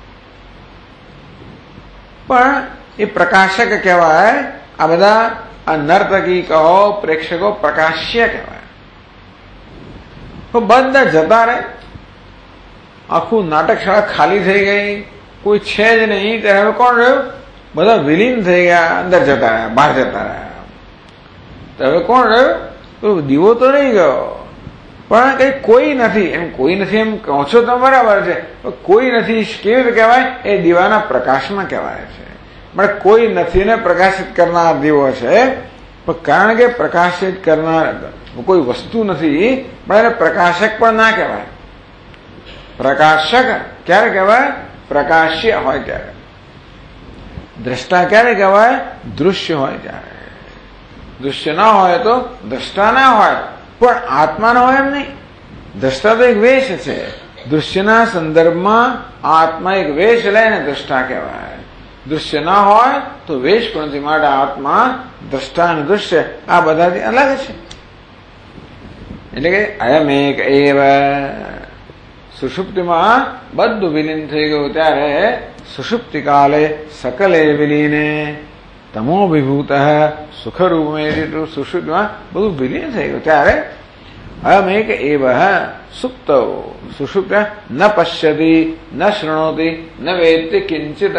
પણ એ પ્રકાશક કહેવાય. આ બધા આ નર્તકી કહો, પ્રેક્ષકો પ્રકાશ્ય કહેવાય. તો બધા જતા રહે, આખું નાટક શાળા ખાલી થઈ ગઈ, કોઈ છે જ નહીં. ત્યારે હવે કોણ રહ્યું? બધા વિલીન થઈ ગયા, અંદર જતા રહ્યા, બહાર જતા રહ્યા. તો હવે કોણ રહ્યું? તો દીવો તો નહીં ગયો, પણ કઈ કોઈ નથી. એમ કોઈ નથી એમ કહો છો તો બરાબર છે, કોઈ નથી કેવી રીતે કહેવાય? એ દીવાના પ્રકાશમાં કહેવાય છે. પણ કોઈ નથી ને પ્રકાશિત કરનાર દીવો છે. પણ કારણ કે પ્રકાશિત કરનાર કોઈ વસ્તુ નથી, પણ એને પ્રકાશક પણ ના કહેવાય. પ્રકાશક ક્યારે કહેવાય? પ્રકાશ્ય હોય ત્યારે. દ્રષ્ટા ક્યારે કહેવાય? દૃશ્ય હોય ત્યારે. દૃશ્ય ના હોય તો દ્રષ્ટા ના હોય, પણ આત્મા ના હોય એમ નહીં. દ્રષ્ટા તો એક વેશ છે. દૃશ્યના સંદર્ભમાં આત્મા એક વેશ લઈને દ્રષ્ટા કહેવાય. દૃશ્ય ના હોય તો વેશ પણ નથી. માટે આત્મા, દ્રષ્ટા અને દૃશ્ય આ બધાથી અલગ છે. એટલે કે અયમ એક એવ, સુષુપ્તિમાં બધું વિલીન થઈ ગયું ત્યારે સુષુપ્તિ કાલે સકલે વિલીને તમો વિભૂત સુખરૂપ. સુષુપ્તિમાં બધું વિલીન થઈ ગયું ત્યારે અયમ એક એવ સુપ્ત, સુષુપ્ત ન પશ્યતિ, ન શૃણોતિ, ન વેત્તિ કિંચિત.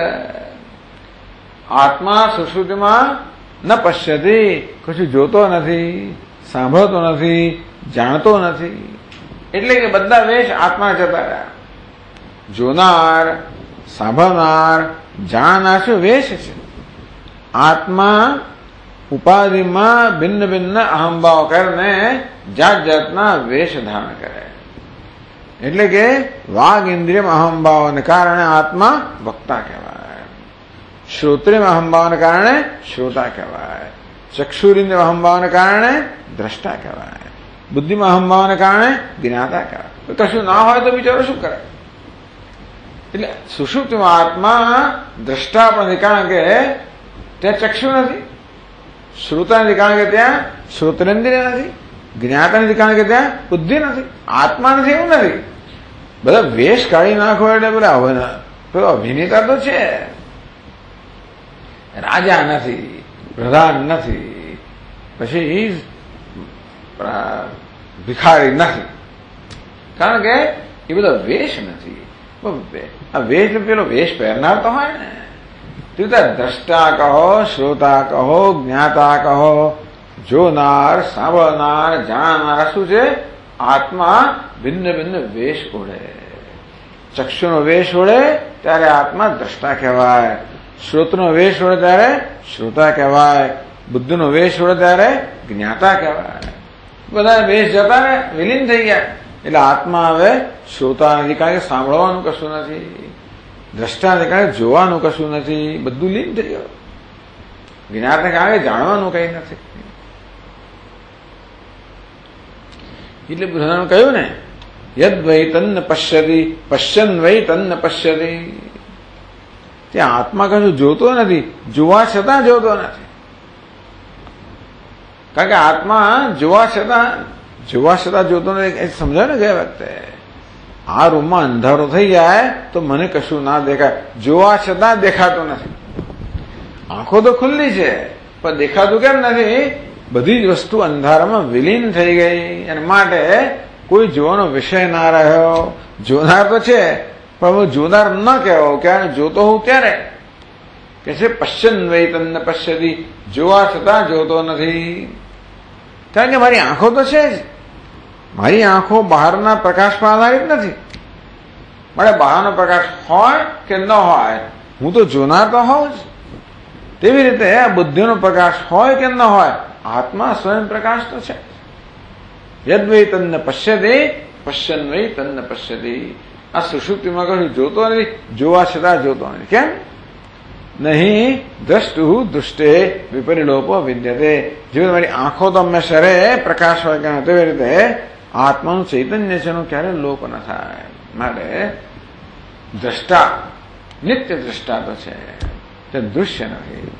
આત્મા સુષુપ્તિમાં ન પશ્યતિ, કશું જોતો નથી, સાંભળતો નથી, જાણતો નથી. એટલે કે બધા વેશ આત્મા જતા રહ્યા. જોનાર, સાંભળનાર, જાણનાર શું વેશ છે? આત્મા ઉપાધિમાં ભિન્ન ભિન્ન અહંભાવ કરીને જાત જાતના વેશ ધારણ કરે. એટલે કે વાઘ ઇન્દ્રિયમ અહંભાવને કારણે આત્મા વક્તા કહેવાય. શ્રોત્રિયમ અહંભાવને કારણે શ્રોતા કહેવાય. ચક્ષુરિન્દ્રિય અહંભાવને કારણે દ્રષ્ટા કહેવાય. બુદ્ધિમાં અહંભાવને કારણે જ્ઞાતા કહેવાય. કશું ના હોય તો બિચારો શું કરે? એટલે સુષુપ્તિમાં આત્મા દ્રષ્ટા પણ નથી, કારણ કે ત્યાં ચક્ષુ નથી. શ્રોતા નથી, કારણ કે ત્યાં શ્રોત્રેન્દ્રિય નથી. જ્ઞાતા નથી, કારણ કે ત્યાં બુદ્ધિ નથી. આત્મા નથી એવું નથી. બધા વેશ કાઢી નાખો એટલે પેલો અભિનેતા તો છે, રાજા નથી, પ્રધાન નથી, પછી ભિખારી નથી, કારણ કે એ બધા વેશ નથી. આ વેશ પેલો વેશ પહેરનાર તો હોય ને. દ્રષ્ટા કહો, શ્રોતા કહો, જ્ઞાતા કહો, જોનાર, સાંભળનાર, જાણનાર શું છે? આત્મા ભિન્ન ભિન્ન વેશ ઓળે. ચક્ષુનો વેશ ઓળે ત્યારે આત્મા દ્રષ્ટા કહેવાય. શ્રોતનો વેશ ઓળે ત્યારે શ્રોતા કહેવાય. બુદ્ધિનો વેશ ઓળે ત્યારે જ્ઞાતા કહેવાય. બધા વેશ જતા ને વિલીન થઈ ગયા. એટલે આત્મા હવે શ્રોતા નથી, કારણ કે સાંભળવાનું કશું નથી. દ્રષ્ટા નથી, કારણ કે જોવાનું કશું નથી. બધું લીન થઈ ગયું. જ્ઞાતા કારણ કે જાણવાનું કઈ નથી. એટલે બધાને કહ્યું ને, યદ વૈ તન્ન પશ્યતિ પશ્યન વૈ તન્ન પશ્યતિ. ત્યાં આત્મા કશું જોતો નથી, જોવા છતાં જોતો નથી. કારણ કે આત્મા જોવા છતાં જોતો નથી. સમજાય ને ગયા વખતે, આ રૂમમાં અંધારો થઈ જાય તો મને કશું ના દેખાય, જોવા છતાં દેખાતું નથી. આંખો તો ખુલ્લી છે પણ દેખાતું કેમ નથી? બધી જ વસ્તુ અંધારામાં વિલીન થઈ ગઈ, અને માટે કોઈ જોવાનો વિષય ના રહ્યો. જોનાર તો છે પણ હું જોનાર ન કહેવો, ક્યારે જોતો હું ત્યારે કે છે પશ્યન વૈ તન્ન પશ્યતિ, જોવા છતાં જોતો નથી. કારણ કે મારી આંખો તો છે જ, મારી આંખો બહારના પ્રકાશમાં આધારિત નથી. મારે બહારનો પ્રકાશ હોય કે ન હોય, હું તો જોનાર તો હોઉં જ. તેવી રીતે આ બુદ્ધિનો પ્રકાશ હોય કે ન હોય, આત્મા સ્વયં પ્રકાશ તો છે. યદ વૈ તન્ન પશ્યતિ પશ્યન વૈ તન્ન પશ્યતિ. આ સુષુપ્તિમાં કશું જોતો નથી, જોવા છતાં જોતો નથી. કેમ? નહીં દ્રષ્ટુ દૃષ્ટે વિપરિલોપો વિદ્યતે. જેવી મારી આંખો તો હંમેશા રે પ્રકાશ હોય કે તેવી રીતે આત્માનું ચૈતન્ય છે એનું ક્યારે લોપ ન થાય. માટે દ્રષ્ટા નિત્ય દ્રષ્ટા તો છે, તે દૃશ્ય નથી.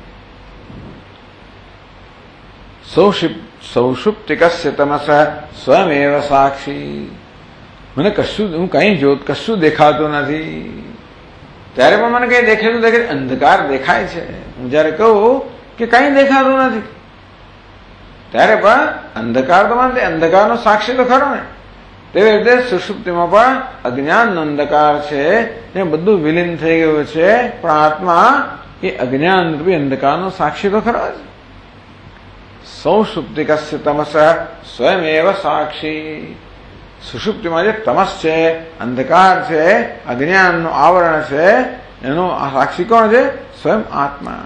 સૌષુપ્તિકસ્ય તમસ સ્વયમેવ સાક્ષી. મને હું કશું દેખાતું નથી. ત્યારે પણ મને કઈ દેખાતું દેખાય, અંધકાર દેખાય છે. હું જયારે કહું કે કઈ દેખાતું નથી, ત્યારે પણ અંધકાર તો માનते, અંધકારનો સાક્ષી તો ખરો ને. તેવી રીતે સુષુપ્તિમાં પણ અજ્ઞાનનો અંધકાર છે, એ બધું વિલીન થઈ ગયું છે, પણ આત્મા એ અજ્ઞાન રૂપી અંધકારનો સાક્ષી તો ખરો જ. સૌષુપ્તિકસ્ય તમસ સ્વયમેવ સાક્ષી. સુષુપ્તિમાં જે તમસ છે, અંધકાર છે, અજ્ઞાનનું આવરણ છે, એનો સાક્ષી કોણ છે? સ્વયં આત્મા.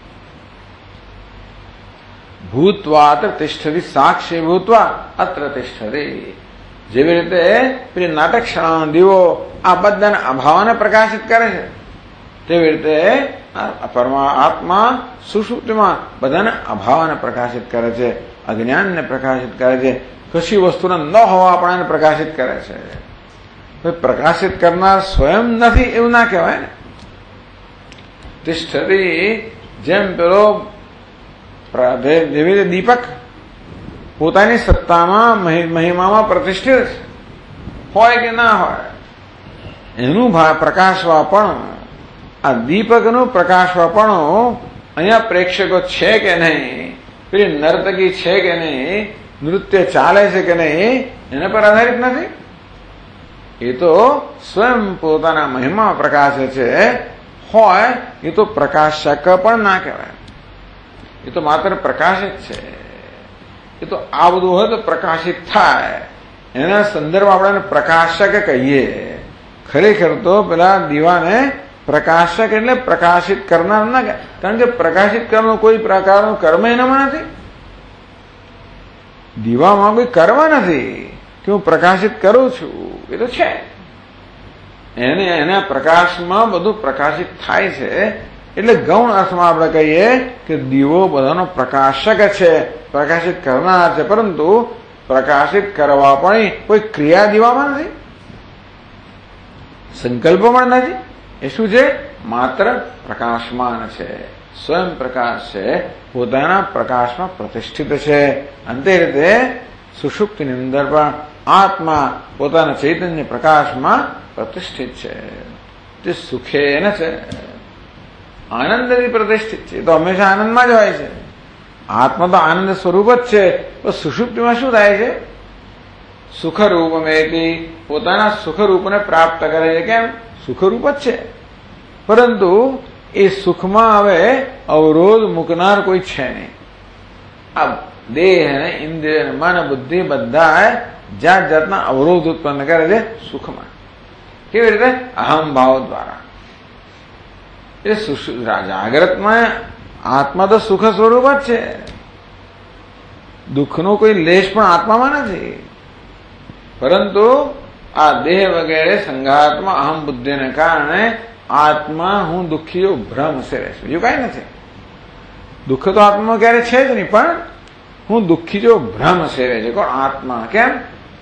ભૂત્વા અત્ર તિષ્ઠતિ સાક્ષી ભૂત્વા અત્ર તિષ્ઠતિ. જેવી રીતે પેલી નાટક ક્ષણ દીવો આ બધાને અભાવને પ્રકાશિત કરે છે, તેવી રીતે આત્મા સુષુપ્તિમાં બધાને અભાવને પ્રકાશિત કરે છે, અજ્ઞાનને પ્રકાશિત કરે છે. કશી વસ્તુને ન હોવા પણ એને પ્રકાશિત કરે છે. પ્રકાશિત કરનાર સ્વયં નથી એવું ના કહેવાય ને. તિષ્ઠતિ, જેમ પેલો જેવી રીતે દીપક પોતાની સત્તામાં મહિમામાં પ્રતિષ્ઠિત હોય કે ના હોય, એનું પ્રકાશવા પણ, આ દીપકનું પ્રકાશવા પણ અહીંયા પ્રેક્ષકો છે કે નહીં, પેલી નર્તકી છે કે નહીં, નૃત્ય ચાલે છે કે નહીં, એના પર આધારિત નથી. એ તો સ્વયં પોતાના મહિમા પ્રકાશે છે. હોય એ તો પ્રકાશક પણ ના કહેવાય, એ તો માત્ર પ્રકાશિત છે. એ તો આ બધું હોય તો પ્રકાશિત થાય, એના સંદર્ભમાં આપણે પ્રકાશક કહીએ. ખરેખર તો પેલા દીવાને પ્રકાશક એટલે પ્રકાશિત કરનાર ના કહેવાય, કારણ કે પ્રકાશિત કરવાનો કોઈ પ્રકારનું કર્મ એનામાં નથી. દીવામાં કોઈ કર્મ નથી કે હું પ્રકાશિત કરું છું, એ તો છે. એના પ્રકાશમાં બધું પ્રકાશિત થાય છે. એટલે ગૌણ અર્થમાં આપણે કહીએ કે દીવો બધાનો પ્રકાશક છે, પ્રકાશિત કરનાર છે, પરંતુ પ્રકાશિત કરવા પણ કોઈ ક્રિયા દીવામાં નથી, સંકલ્પ પણ નથી. એ શું છે? માત્ર પ્રકાશમાન છે, સ્વયં પ્રકાશ છે, પોતાના પ્રકાશમાં પ્રતિષ્ઠિત છે. અંતે રીતે સુષુપ્તિની અંદર પણ આત્મા પોતાના ચૈતન્ય પ્રકાશમાં પ્રતિષ્ઠિત છે. તે સુખેન છે, આનંદથી પ્રતિષ્ઠિત છે. તો હંમેશા આનંદમાં જ હોય છે. આત્મા તો આનંદ સ્વરૂપ જ છે. તો સુષુપ્તિમાં શું થાય છે? સુખરૂપમેતિ, પોતાના સુખરૂપને પ્રાપ્ત કરે છે. કેમ? સુખરૂપ જ છે, પરંતુ એ સુખમાં હવે અવરોધ મૂકનાર કોઈ છે નહીં. આ દેહ ને ઇન્દ્રિય ને મન બુદ્ધિ બધા જાત જાતના અવરોધ ઉત્પન્ન કરે છે સુખમાં. કેવી રીતે? અહમ ભાવ દ્વારા. એ જાગ્રતમાં આત્મા તો સુખ સ્વરૂપ જ છે. દુઃખનો કોઈ લેશ પણ આત્મામાં નથી, પરંતુ આ દેહ વગેરે સંઘાતમાં અહમ બુદ્ધિને કારણે આત્મા હું દુઃખીઓ ભ્રમ સેરે છે, બીજું કઈ નથી. દુઃખ તો આત્મામાં ક્યારે છે જ નહીં, પણ હું દુઃખી જો ભ્રમ સેરે છે. કોણ? આત્મા. કેમ?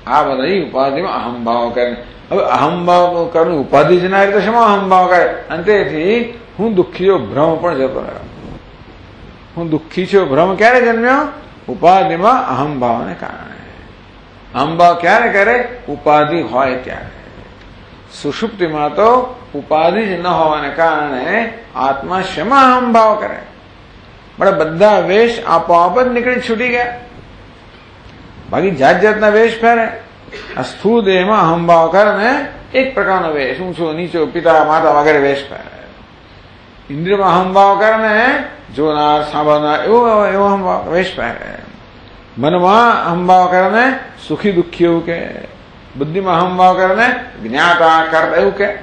આ બધા ઉપાધિમાં અહમભાવ કરે. હવે અહમભાવ કરવું ઉપાધિ જ ના તો શેમાં અહમભાવ કરે? અંતેથી હું દુઃખી છો ભ્રમ પણ જતો રહ્યો. હું દુઃખી છું ભ્રમ ક્યારે જન્મ્યો? ઉપાધિમાં અહમભાવને કારણે. અહમભાવ ક્યારે કરે? ઉપાધિ હોય ત્યારે. સુષુપ્તિમાં તો ઉપાધિ જ ન હોવાને કારણે આત્મા શેમાં અહમભાવ કરે? પણ બધા વેશ આપોઆપ જ નીકળી છૂટી ગયા. બાકી જાત જાતના વેશ પહેરે. આ સ્થૂળ દેહમાં અહમભાવ કરે ને એક પ્રકારનો વેશ, ઊંચો નીચો પિતા માતા વગેરે વેશ પહેરે. ઇન્દ્રિયમાં અહમભાવ કરે ને જોનાર સાંભળનાર એવો અહમભાવ વેશ પહેરે. મનમાં અહમભાવ કરે ને સુખી દુઃખી એવું કે. બુદ્ધિમાં અહમભાવ કરે ને જ્ઞાતા કરતા એવું કે.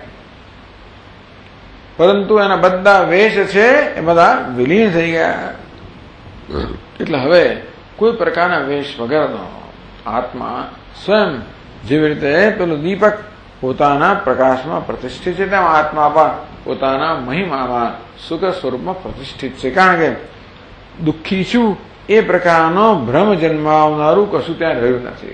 પરંતુ એના બધા વેશ છે એ બધા વિલીન થઈ ગયા. એટલે હવે કોઈ પ્રકારના વેશ વગરનો આત્મા સ્વયં જેવી રીતે પેલું દીપક પોતાના પ્રકાશમાં પ્રતિષ્ઠિત છે, તેમ આત્મા પણ પોતાના મહિમામાં સુખ સ્વરૂપમાં પ્રતિષ્ઠિત છે. કારણ કે દુઃખી છું એ પ્રકારનો ભ્રમ જન્માવનારું કશું ત્યાં રહ્યું નથી.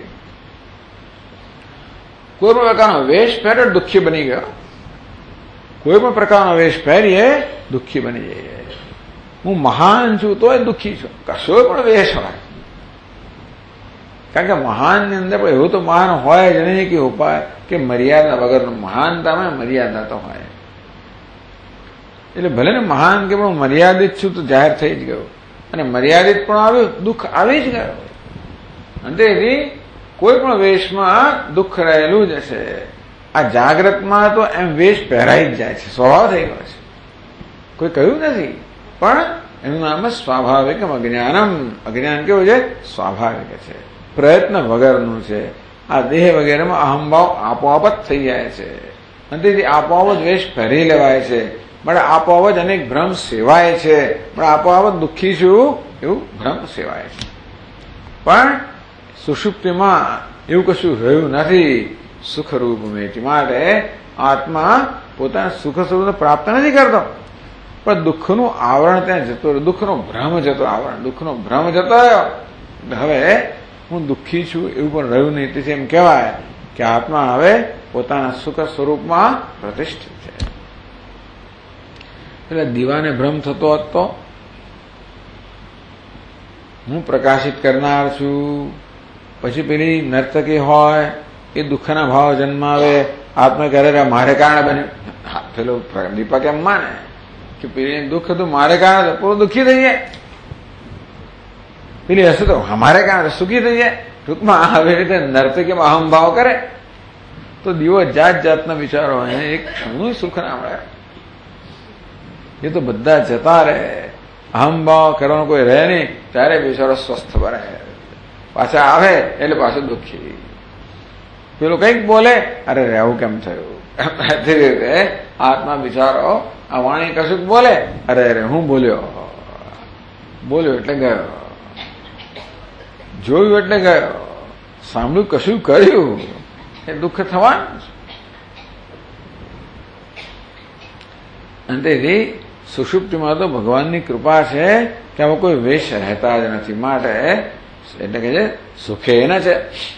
કોઈ પણ પ્રકારનો વેશ પહેરે દુઃખી બની ગયો. કોઈ પણ પ્રકારનો વેશ પહેરીએ દુઃખી બની જઈએ. હું મહાન છું તોય દુઃખી છું, કશો પણ વેશ હોય. કારણ કે મહાનની અંદર પણ એવું તો મહાન હોય જ નહીં કે ઉપાય કે મર્યાદા વગરનું. મહાનતામાં મર્યાદા તો હોય. એટલે ભલે ને મહાન કે પણ મર્યાદિત છું તો જાહેર થઈ જ ગયું. અને મર્યાદિત પણ આવ્યું, દુઃખ આવી જ ગયું. અને તેથી કોઈ પણ વેશમાં દુઃખ રહેલું જ હશે. આ જાગ્રતમાં તો એમ વેશ પહેરાઈ જ જાય છે, સ્વભાવ થઈ ગયો છે. કોઈ કહ્યું નથી, પણ એનું નામ સ્વાભાવિકમ અજ્ઞાનમ. અજ્ઞાન કેવું છે? સ્વાભાવિક છે, પ્રયત્ન વગરનું છે. આ દેહ વગેરેમાં અહમભાવ આપોઆપ જ થઈ જાય છે. અને તેથી આપોઆપ જ વેશ પહેરી લેવાય છે. પણ આપોઆપ જ અનેક ભ્રમ સેવાય છે. પણ આપોઆપ જ દુઃખી છું એવું ભ્રમ સેવાય છે. પણ સુષુપ્તિમાં એવું કશું રહ્યું નથી. સુખરૂપ મેટી માટે આત્મા પોતાના સુખ સ્વરૂપને પ્રાપ્ત નથી કરતો, પણ દુઃખનું આવરણ ત્યાં જતો રહ્યો. દુઃખનો ભ્રમ જતો આવરણ, દુઃખનો ભ્રમ જતો રહ્યો. હવે હું દુઃખી છું એવું પણ રહ્યું નહીં. તેથી એમ કહેવાય કે આત્મા હવે પોતાના સુખ સ્વરૂપમાં પ્રતિષ્ઠિત છે. એટલે દીવાને ભ્રમ થતો હતો, હું પ્રકાશિત કરનાર છું. પછી પેલી નર્તકી હોય એ દુઃખના ભાવ જન્માવે. આત્મા કરે મારે કારણે બન્યું. પેલો દીપક એમ માને કે પેલી દુઃખ હતું મારે કારણે, પૂરો દુઃખી થઈ જાય. પેલી હશે તો અમારે કારણે સુખી થઈ જાય. ટૂંકમાં આવી રીતે નર્તકીમાં અહમભાવ કરે તો દીવો જાત જાતના વિચારો એને એક ક્ષણનું સુખ ના મળે. એ તો બધા જતા રહે. અહમભાવ કરવાનો કોઈ રહે નહીં. ત્યારે બિચારો સ્વસ્થ બને. પાછા આવે એટલે પાછું દુઃખી. પેલું કંઈક બોલે, અરે રહેવું કેમ થયું. એવી રીતે આત્મા બિચારો આ વાણી કશુંક બોલે, અરે અરે હું બોલ્યો એટલે ગયો, જોયું એટલે ગયો, સાંભળ્યું કશું કર્યું, એ દુઃખ થવાનું. અને તેથી સુષુપ્તિમાં તો ભગવાનની કૃપા છે કે આમાં કોઈ વેશ રહેતા જ નથી. માટે એટલે કે છે સુખે ન છે.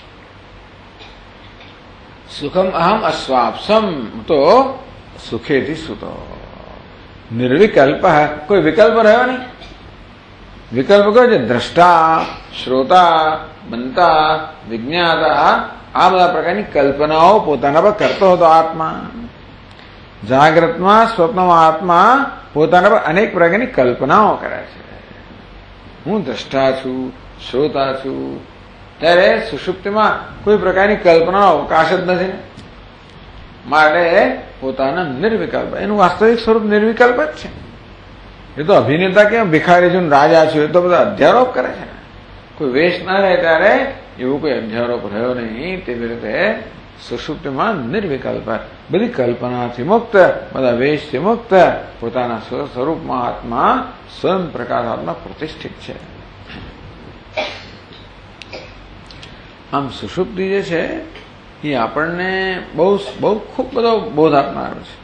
સુખમ અહમ અસ્વાપ્સમ, તો સુખેથી સુતો. નિર્વિકલ્પ, કોઈ વિકલ્પ રહ્યો નહીં. વિકલ્પ કયો છે? દ્રષ્ટા, શ્રોતા, બનતા, વિજ્ઞાતા, આ બધા પ્રકારની કલ્પનાઓ પોતાના પર કરતો હતો આત્મા. જાગ્રતમાં સ્વપ્નમાં આત્મા પોતાના પર અનેક પ્રકારની કલ્પનાઓ કરે છે. હું દ્રષ્ટા છું, શ્રોતા છું. ત્યારે સુષુપ્તિમાં કોઈ પ્રકારની કલ્પનાનો અવકાશ જ નથી. માટે પોતાના નિર્વિકલ્પ, એનું વાસ્તવિક સ્વરૂપ નિર્વિકલ્પ જ છે. એ તો અભિનેતા કેમ ભિખારી છું રાજા છું એ તો બધા અધ્યારોપ કરે છે. કોઈ વેશ ના રહે ત્યારે એવું કોઈ અધ્યારોપ રહ્યો નહીં. તેવી રીતે સુષુપ્તિમાં નિર્વિકલ્પ, બધી કલ્પનાથી મુક્ત, બધા વેશથી મુક્ત, પોતાના સ્વરૂપમાં આત્મા સ્વયં પ્રકાશાત્મા પ્રતિષ્ઠિત છે. આમ સુષુપ્તિ જે છે એ આપણને બહુ ખૂબ બધો બોધ આપનારો છે.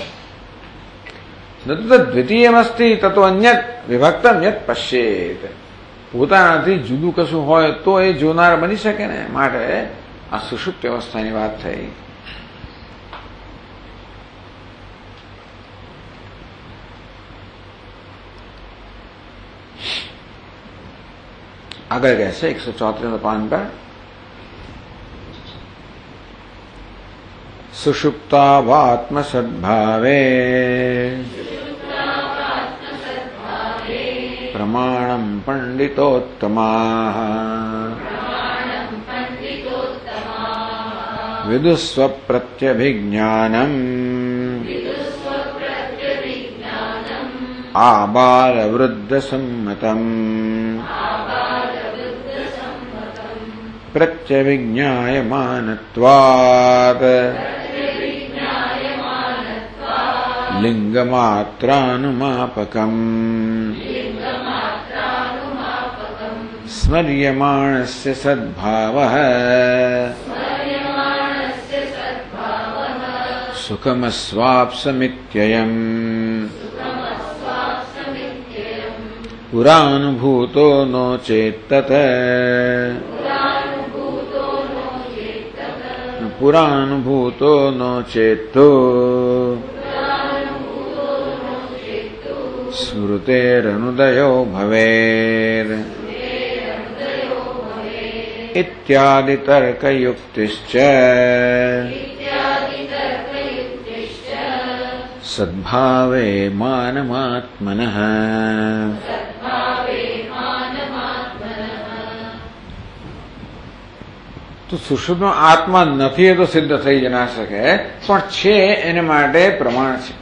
દ્વિતીયમસ્તિ તતો અન્યત વિભક્તમ યત પશ્યેત. પોતાનાથી જુદું કશું હોય તો એ જોનાર બની શકે ને. માટે આ સુષુપ્ત અવસ્થાની વાત થઈ. આગળ કહે છે 134 પાન પર, સુષુપ્તાવાત્મ સદ્ભાવે પ્રમાણમ પંડિતોત્તમા વિદુસ્વ પ્રત્યભિજ્ઞાનમ આબાલ વૃદ્ધ સંમતમ પ્રત્યવિજ્ઞાયમાનત્વાત લિંગમાત્રાનુમાપકમ સ્મર્યમાણસ્ય સદ્ભાવઃ સુખમસ્વાપ્સમિત્યયમ પુરાનુભૂતો નો ચેત્તત પુરાનુભૂતો નો ચેતો સ્મૃતેરનુદયો ભવેર ઇત્યાદિ તર્કયુક્તિશ્ચ સદ્ભાવે માનમાત્મનઃ. તો સુષુપ્તનો આત્મા નથી એ તો સિદ્ધ થઈ જ ના શકે, પણ છે એને માટે પ્રમાણ છે.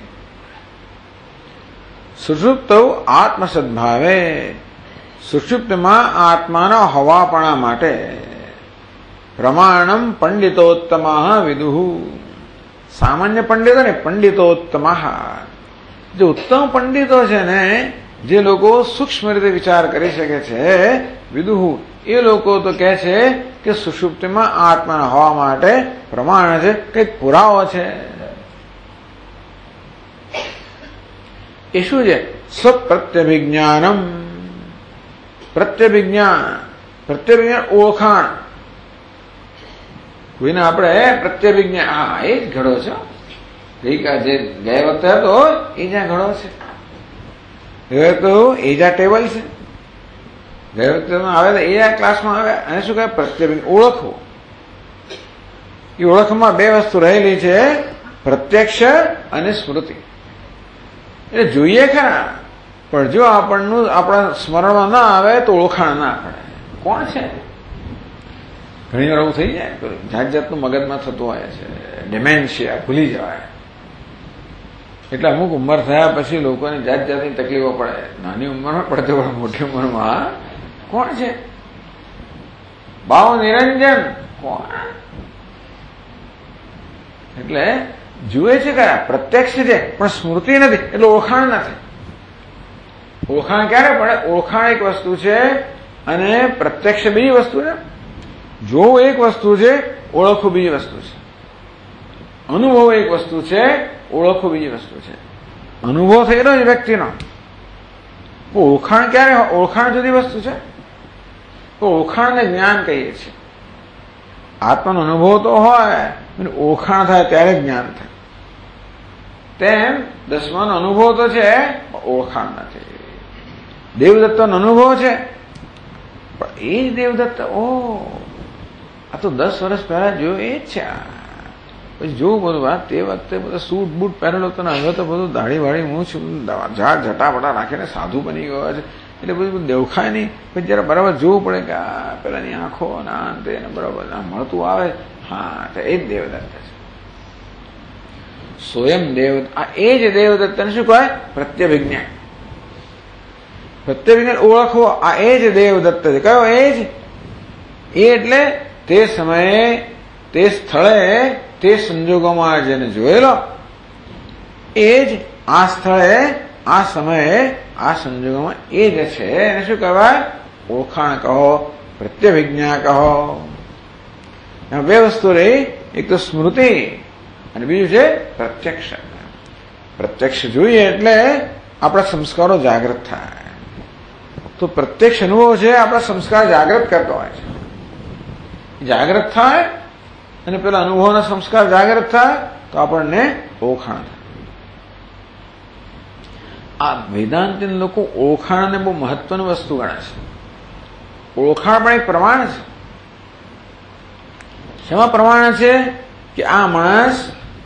સુષુપ્ત આત્મસદ્ભાવે, સુષુપ્તમાં આત્માના હોવાપણા માટે પ્રમાણમ પંડિતોત્તમઃ વિદુઃ. સામાન્ય પંડિતો ને પંડિતોત્તમઃ, જે ઉત્તમ પંડિતો છે ને, જે લોકો સૂક્ષ્મ રીતે વિચાર કરી શકે છે, વિદુઃ, એ લોકો તો કહે છે કે સુષુપ્તિમાં આત્માના હોવા માટે પ્રમાણ છે, કંઈક પુરાવો છે. એ શું છે? સ્વપ્રત્યભિજ્ઞાનમ. પ્રત્યભિજ્ઞાન, પ્રત્યભિજ્ઞાન ઓળખાણ. કોઈને આપણે પ્રત્યભિજ્ઞાન, હા એ જ ઘડો છે. ગયા વખતે હતો એ જ્યાં ઘડો છે, હવે તો એ જ્યાં ટેબલ છે. ગયા વખતે આવે તો એ જ્યાં ક્લાસમાં આવે. અને શું કહે? પ્રત્યભિજ્ઞાન, ઓળખવો. એ ઓળખમાં બે વસ્તુ રહેલી છે, પ્રત્યક્ષ અને સ્મૃતિ. એટલે જોઈએ ખરા, પણ જો આપણનું આપણા સ્મરણમાં ના આવે તો ઓળખાણ ના પડે. કોણ છે? ઘણી વાર એવું થઈ જાય, જાત જાતનું મગજમાં થતું હોય છે, ડિમેન્શિયા, ભૂલી જવાય. એટલે અમુક ઉંમર થયા પછી લોકોને જાત જાતની તકલીફો પડે. નાની ઉંમરમાં પડતો પણ મોટી ઉંમરમાં કોણ છે? ભાવ નિરંજન કોણ? એટલે જુએ છે ખરા, પ્રત્યક્ષ છે, પણ સ્મૃતિ નથી, એટલે ઓળખાણ નથી. ઓળખાણ ક્યારે પડે? ઓળખાણ એક વસ્તુ છે અને પ્રત્યક્ષ બીજી વસ્તુ છે. જોવું એક વસ્તુ છે, ઓળખવું બીજી વસ્તુ છે. અનુભવ એક વસ્તુ છે, ઓળખવું બીજી વસ્તુ છે. અનુભવ થયેલો જ વ્યક્તિનો. ઓળખાણ ક્યારે? ઓળખાણ જુદી વસ્તુ છે. તો ઓળખાણને જ્ઞાન કહીએ છીએ. આત્માનો અનુભવ તો હોય, ઓળખાણ થાય ત્યારે જ્ઞાન થાય. તેમ દસમાનો અનુભવ તો છે, ઓળખાણ નથી. દેવદત્તનો અનુભવ છે, પણ એ જ દેવદત્ત, આ તો 10 વર્ષ પહેલા જોયો એ જ છે. પછી જોવું બધું વાત, તે વખતે બધા સૂટ બૂટ પહેરેલો હતો ને હવે તો બધું દાઢી વાળી મૂછ ઝાડ જટાપટા રાખીને સાધુ બની ગયો છે. એટલે બધું દેખાય નહીં. પછી જરા બરાબર જોવું પડે કે આ પેલાની આંખો ના તે બરાબર મળતું આવે. હા, તો એ જ દેવદત્ત છે. સ્વયં દેવ, આ એ જ દેવદત્તને શું કહે? પ્રત્યભિજ્ઞાન. પ્રત્યભિજ્ઞાન ઓળખવો, આ એ જ દેવદત્ત છે. કયો એ જ? એ એટલે તે સમયે, તે સ્થળે, તે સંજોગોમાં જેને જોયેલો એ જ આ સ્થળે, આ સમયે, આ સંજોગોમાં એ જ છે. એને શું કહેવાય? ઓળખાણ કહો, પ્રત્યભિજ્ઞા કહો. બે વસ્તુ રહી, એક તો સ્મૃતિ અને બીજું છે પ્રત્યક્ષ. પ્રત્યક્ષ જોઈએ એટલે આપણા સંસ્કારો જાગૃત થાય. તો પ્રત્યક્ષ અનુભવ છે, આપણા સંસ્કાર જાગૃત કરતો હોય છે. જાગૃત થાય અને પેલા અનુભવના સંસ્કાર જાગૃત થાય તો આપણને ઓળખાણ થાય. આ વેદાંતિન લોકો ઓળખાણને બહુ મહત્વની વસ્તુ ગણે છે. ઓળખાણ પણ એક પ્રમાણ છે. શેમાં પ્રમાણ છે કે આ માણસ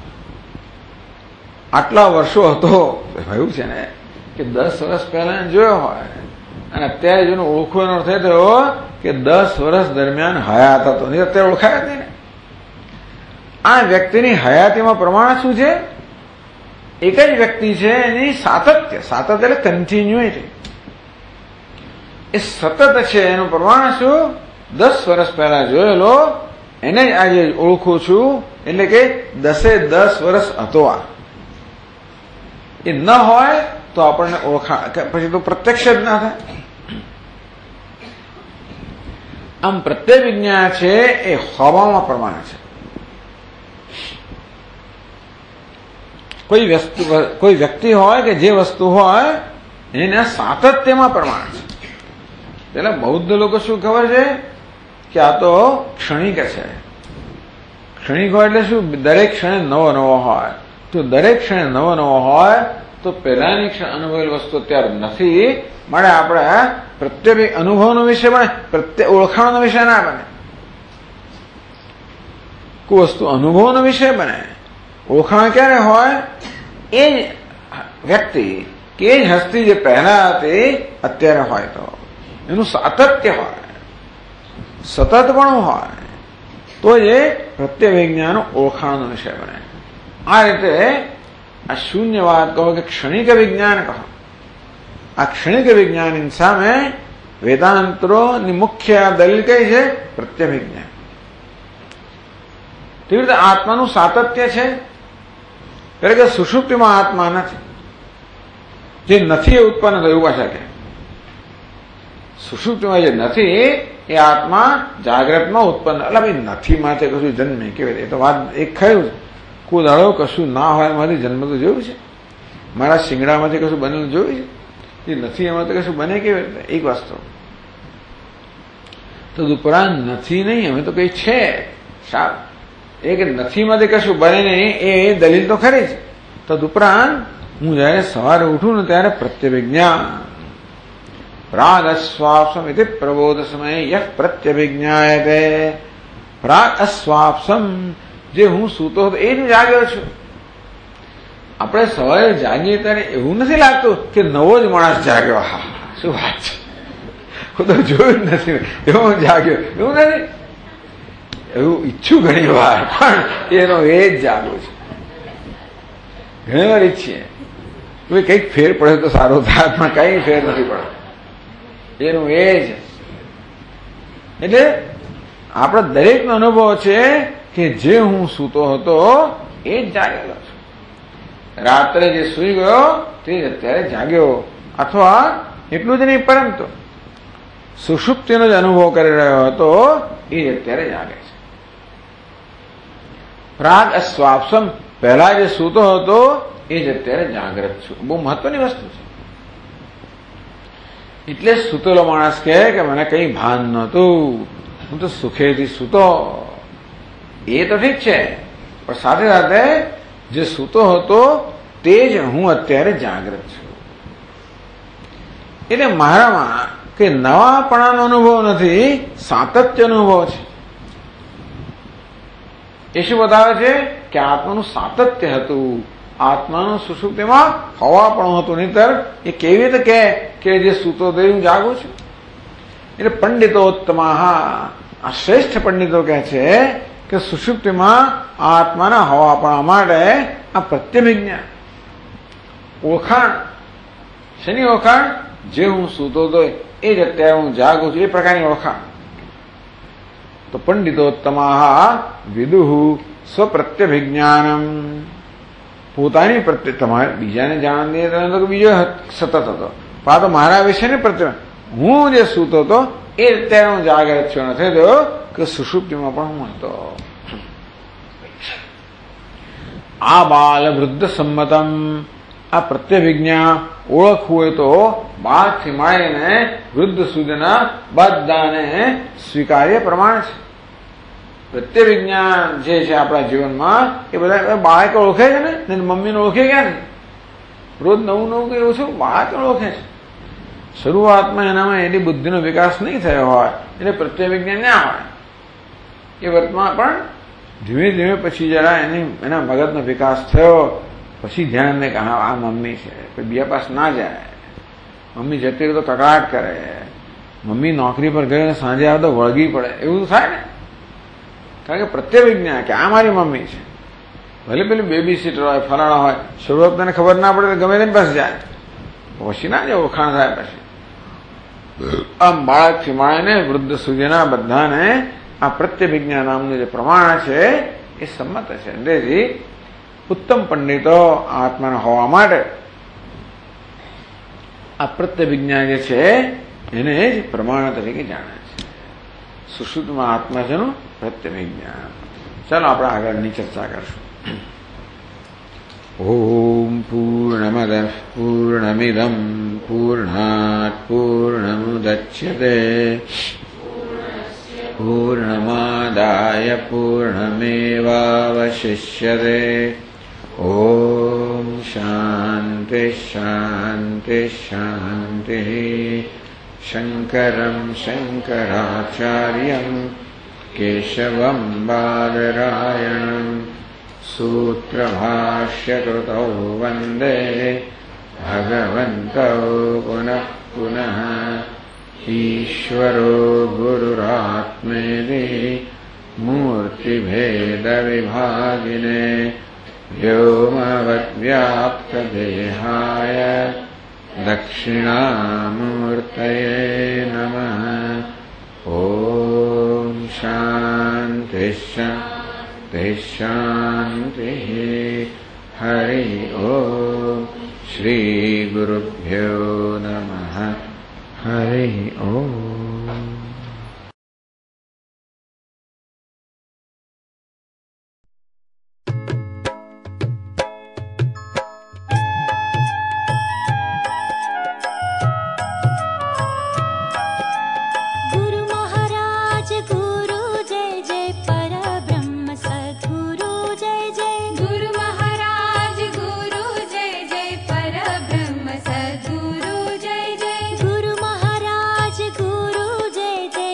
આટલા વર્ષો હતો, એવું છે ને કે 10 વર્ષ પહેલા જોયો હોય અને અત્યારે જેનો ઓળખવાનો અર્થ થયો કે 10 વર્ષ દરમિયાન હયાત હતો, નહીં અત્યારે ઓળખાય હતી ને. આ વ્યક્તિની હયાતીમાં પ્રમાણ શું છે? એક જ વ્યક્તિ છે, એની સાતત્ય. સાતત્ય એટલે કન્ટિન્યુટી. એ સતત છે એનું પ્રમાણ શું? 10 વર્ષ પહેલા જોયેલો એને જ આજે ઓળખું છું, એટલે કે 10 વર્ષ હતો. આ એ ન હોય તો આપણને ઓળખા, પછી તો પ્રત્યક્ષ જ ના થાય. આમ પ્રત્યય વિજ્ઞાન છે એ હવામાં પ્રમાણે છે. કોઈ વ્યક્તિ હોય કે જે વસ્તુ હોય એના સાતત્યમાં પ્રમાણ છે. પેલા બૌદ્ધ લોકો શું ખબર છે કે આ તો ક્ષણિક છે. ક્ષણિક હોય એટલે શું? દરેક ક્ષણે નવો નવો હોય. તો દરેક ક્ષણે નવો નવો હોય તો પહેલાની ક્ષણ અનુભવેલ વસ્તુ અત્યારે નથી. માટે આપણે પ્રત્યેક અનુભવનો વિષય બને, પ્રત્યેક ઓળખાણનો વિષય ના બને. કોઈ વસ્તુ અનુભવનો વિષય બને. ઓળખાણ ક્યારે હોય? એ જ વ્યક્તિ કે એ જ હસ્તી જે પહેલા હતી અત્યારે હોય તો એનું સાતત્ય હોય, સતતપણું હોય તો એ પ્રત્યય વિજ્ઞાન ઓળખાણનો વિષય બને. આ રીતે આ શૂન્યવાદ કહો કે ક્ષણિક વિજ્ઞાન કહો, આ ક્ષણિક વિજ્ઞાનની સામે વેદાંતોની મુખ્ય દલીલ કઈ છે? પ્રત્યય વિજ્ઞાન. તેવી રીતે આત્માનું સાતત્ય છે. એટલે કે સુષુપ્તિમાં આત્મા નથી, જે નથી એ ઉત્પન્ન થયું પાછા કે સુષુપ્તિમાં જે નથી એ આત્મા જાગ્રતમાં ઉત્પન્ન. એટલે ભાઈ નથી માટે કશું જન્મે કેવી રીતે? એ તો વાત એક ખરું છે. કોઈ દાડો કશું ના હોય એમાંથી જન્મ તો જોયું છે? મારા શિંગડામાંથી કશું બનેલું જોયું છે? એ નથી એમાં તો કશું બને કેવી રીતે? એક વસ્તુ તો ઉપરાંત નથી નહીં, અમે તો કઈ છે સારું. એ કે નથી માંથી કશું બને નહીં એ દલીલ તો ખરી જ. તદુપરાંત હું જયારે સવારે ઉઠું ને ત્યારે પ્રત્યવિજ્ઞાન પ્રાગ અશ્વાસમ એટલે પ્રબોધ સમયે યહ પ્રત્યવિજ્ઞાયતે. પ્રાગ અશ્વાસમ જે હું સૂતો હતો એ જ જાગ્યો છું. આપણે સવારે જાગીએ ત્યારે એવું નથી લાગતું કે નવો જ માણસ જાગ્યો. હા, શું વાત છે, હું તો જોયું જ નથી એવું જાગ્યો, એવું નથી. એવું ઈચ્છું ઘણી વાર, પણ એનો એ જ જાગો છે. ઘણી વાર ઈચ્છીએ કંઈક ફેર પડે તો સારો થાય, પણ કઈ ફેર નથી પડતો. એનું એ જ એટલે આપણા દરેકનો અનુભવ છે કે જે હું સૂતો હતો એ જ જાગેલો છું. રાત્રે જે સૂઈ ગયો તે જ અત્યારે જાગ્યો. અથવા એટલું જ નહીં, પરંતુ સુષુપ્તિનો જ અનુભવ કરી રહ્યો હતો એ જ અત્યારે જાગે છે. પ્રાગ અશ્વાસમ પહેલા જે સૂતો હતો એ જ અત્યારે જાગ્રત છું. બહુ મહત્વની વસ્તુ છે. એટલે સૂતેલો માણસ કહે કે મને કઈ ભાન નહોતું, હું તો સુખેથી સૂતો. એ તો ઠીક છે, પણ સાથે સાથે જે સૂતો હતો તે જ હું અત્યારે જાગ્રત છું. એટલે મારામાં કે નવાપણાનો અનુભવ નથી, સાતત્ય અનુભવ છે. એ શું બતાવે છે કે આત્માનું સાતત્ય હતું. આત્માનું સુષુપ્તિમાં હવાપણું હતું. નહીતર એ કેવી રીતે કે જે સૂતો તે હું જાગું છું. એટલે પંડિતોત્તમા, આ શ્રેષ્ઠ પંડિતો કહે છે કે સુષુપ્તિમાં આત્માના હવાપણા માટે આ પ્રત્યવિજ્ઞાન ઓળખાણ. શેની ઓળખાણ? જે હું સૂતો હતો એ જ અત્યારે હું જાગું છું, એ પ્રકારની ઓળખાણ. તો પંડિતોત્તમા વિદુહુ સ્વપ્રત્યભિજ્ઞાનમ, પોતાની પ્રત્યે. તમારે બીજાને જાણવાની તો બીજો સતત હતો, પણ તો મારા વિશેને પ્રત્યે હું જે સૂતો હતો એ અત્યારે હું જાગૃત છું. નથી તો કે સુષુપ્તિમાં પણ હું હતો. આ બાલ વૃદ્ધ સંમતમ, આ પ્રત્યવિજ્ઞા ઓળખવું હોય તો બાળથી માંડીને વૃદ્ધ સુધીના બધાને સ્વીકાર્ય પ્રમાણ છે. પ્રત્યવિજ્ઞાન જે છે આપણા જીવનમાં એ બધા બાળક ઓળખે છે ને, મમ્મીને ઓળખે ગયા ને, રોજ નવું નવું કઈ ઓછું બાળક ઓળખે છે. શરૂઆતમાં એનામાં એની બુદ્ધિનો વિકાસ નહીં થયો હોય એટલે પ્રત્યવિજ્ઞાન ના હોય. એ વર્તમાન પણ ધીમે ધીમે પછી જરા એના મગજનો વિકાસ થયો પછી ધ્યાન ને કે હા આ મમ્મી છે. બીજા પાસ ના જાય. મમ્મી જતી રહે તો કકડાટ કરે, મમ્મી નોકરી પર ગયો સાંજે આવે તો વળગી પડે, એવું થાય ને. કારણ કે પ્રત્યવિજ્ઞાન કે આ મારી મમ્મી છે. ભલે પેલું બેબી સીટર હોય, ફલાણા હોય, શરૂઆત તને ખબર ના પડે તો ગમે તેની પાસે જાય, પછી ના જાય, ઓળખાણ થાય પછી. આમ બાળકથી માંડીને વૃદ્ધ સુધીના બધાને આ પ્રત્યવિજ્ઞાન નામનું જે પ્રમાણ છે એ સંમત છે. અંગ્રેજી ઉત્તમ પંડિતો આત્માને હોવા માટે આ પ્રત્યવિજ્ઞાન જે છે એને જ પ્રમાણ તરીકે જાણે છે. સુશુદ્ધમાં આત્મા છે નું પ્રત્યવિજ્ઞાન. ચાલો આપણે આગળની ચર્ચા કરશું. ઓમ પૂર્ણમદ પૂર્ણમિદમ પૂર્ણાત પૂર્ણમુદચ્યતે પૂર્ણમાદાય પૂર્ણમેવાવશિષ્યતે. ઓમ શાંતિ શાંતિ શાંતિ. શંકરં શંકરાચાર્યં કેશવં બાદરાયણં सूत्रभाष्यकृतौ वन्दे भगवन्तौ पुनः पुनः. ईश्वरो गुरुरात्मेति मूर्तिभेदविभागिने व्योमवद्व्याप्तदेहाय दक्षिणामूर्तये नमः. ॐ शान्तिः शांति. हरि ओम. श्री गुरुभ्यो नमः. हरि ओम. गुरु महाराज गुरु जय जय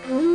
Mm-hmm.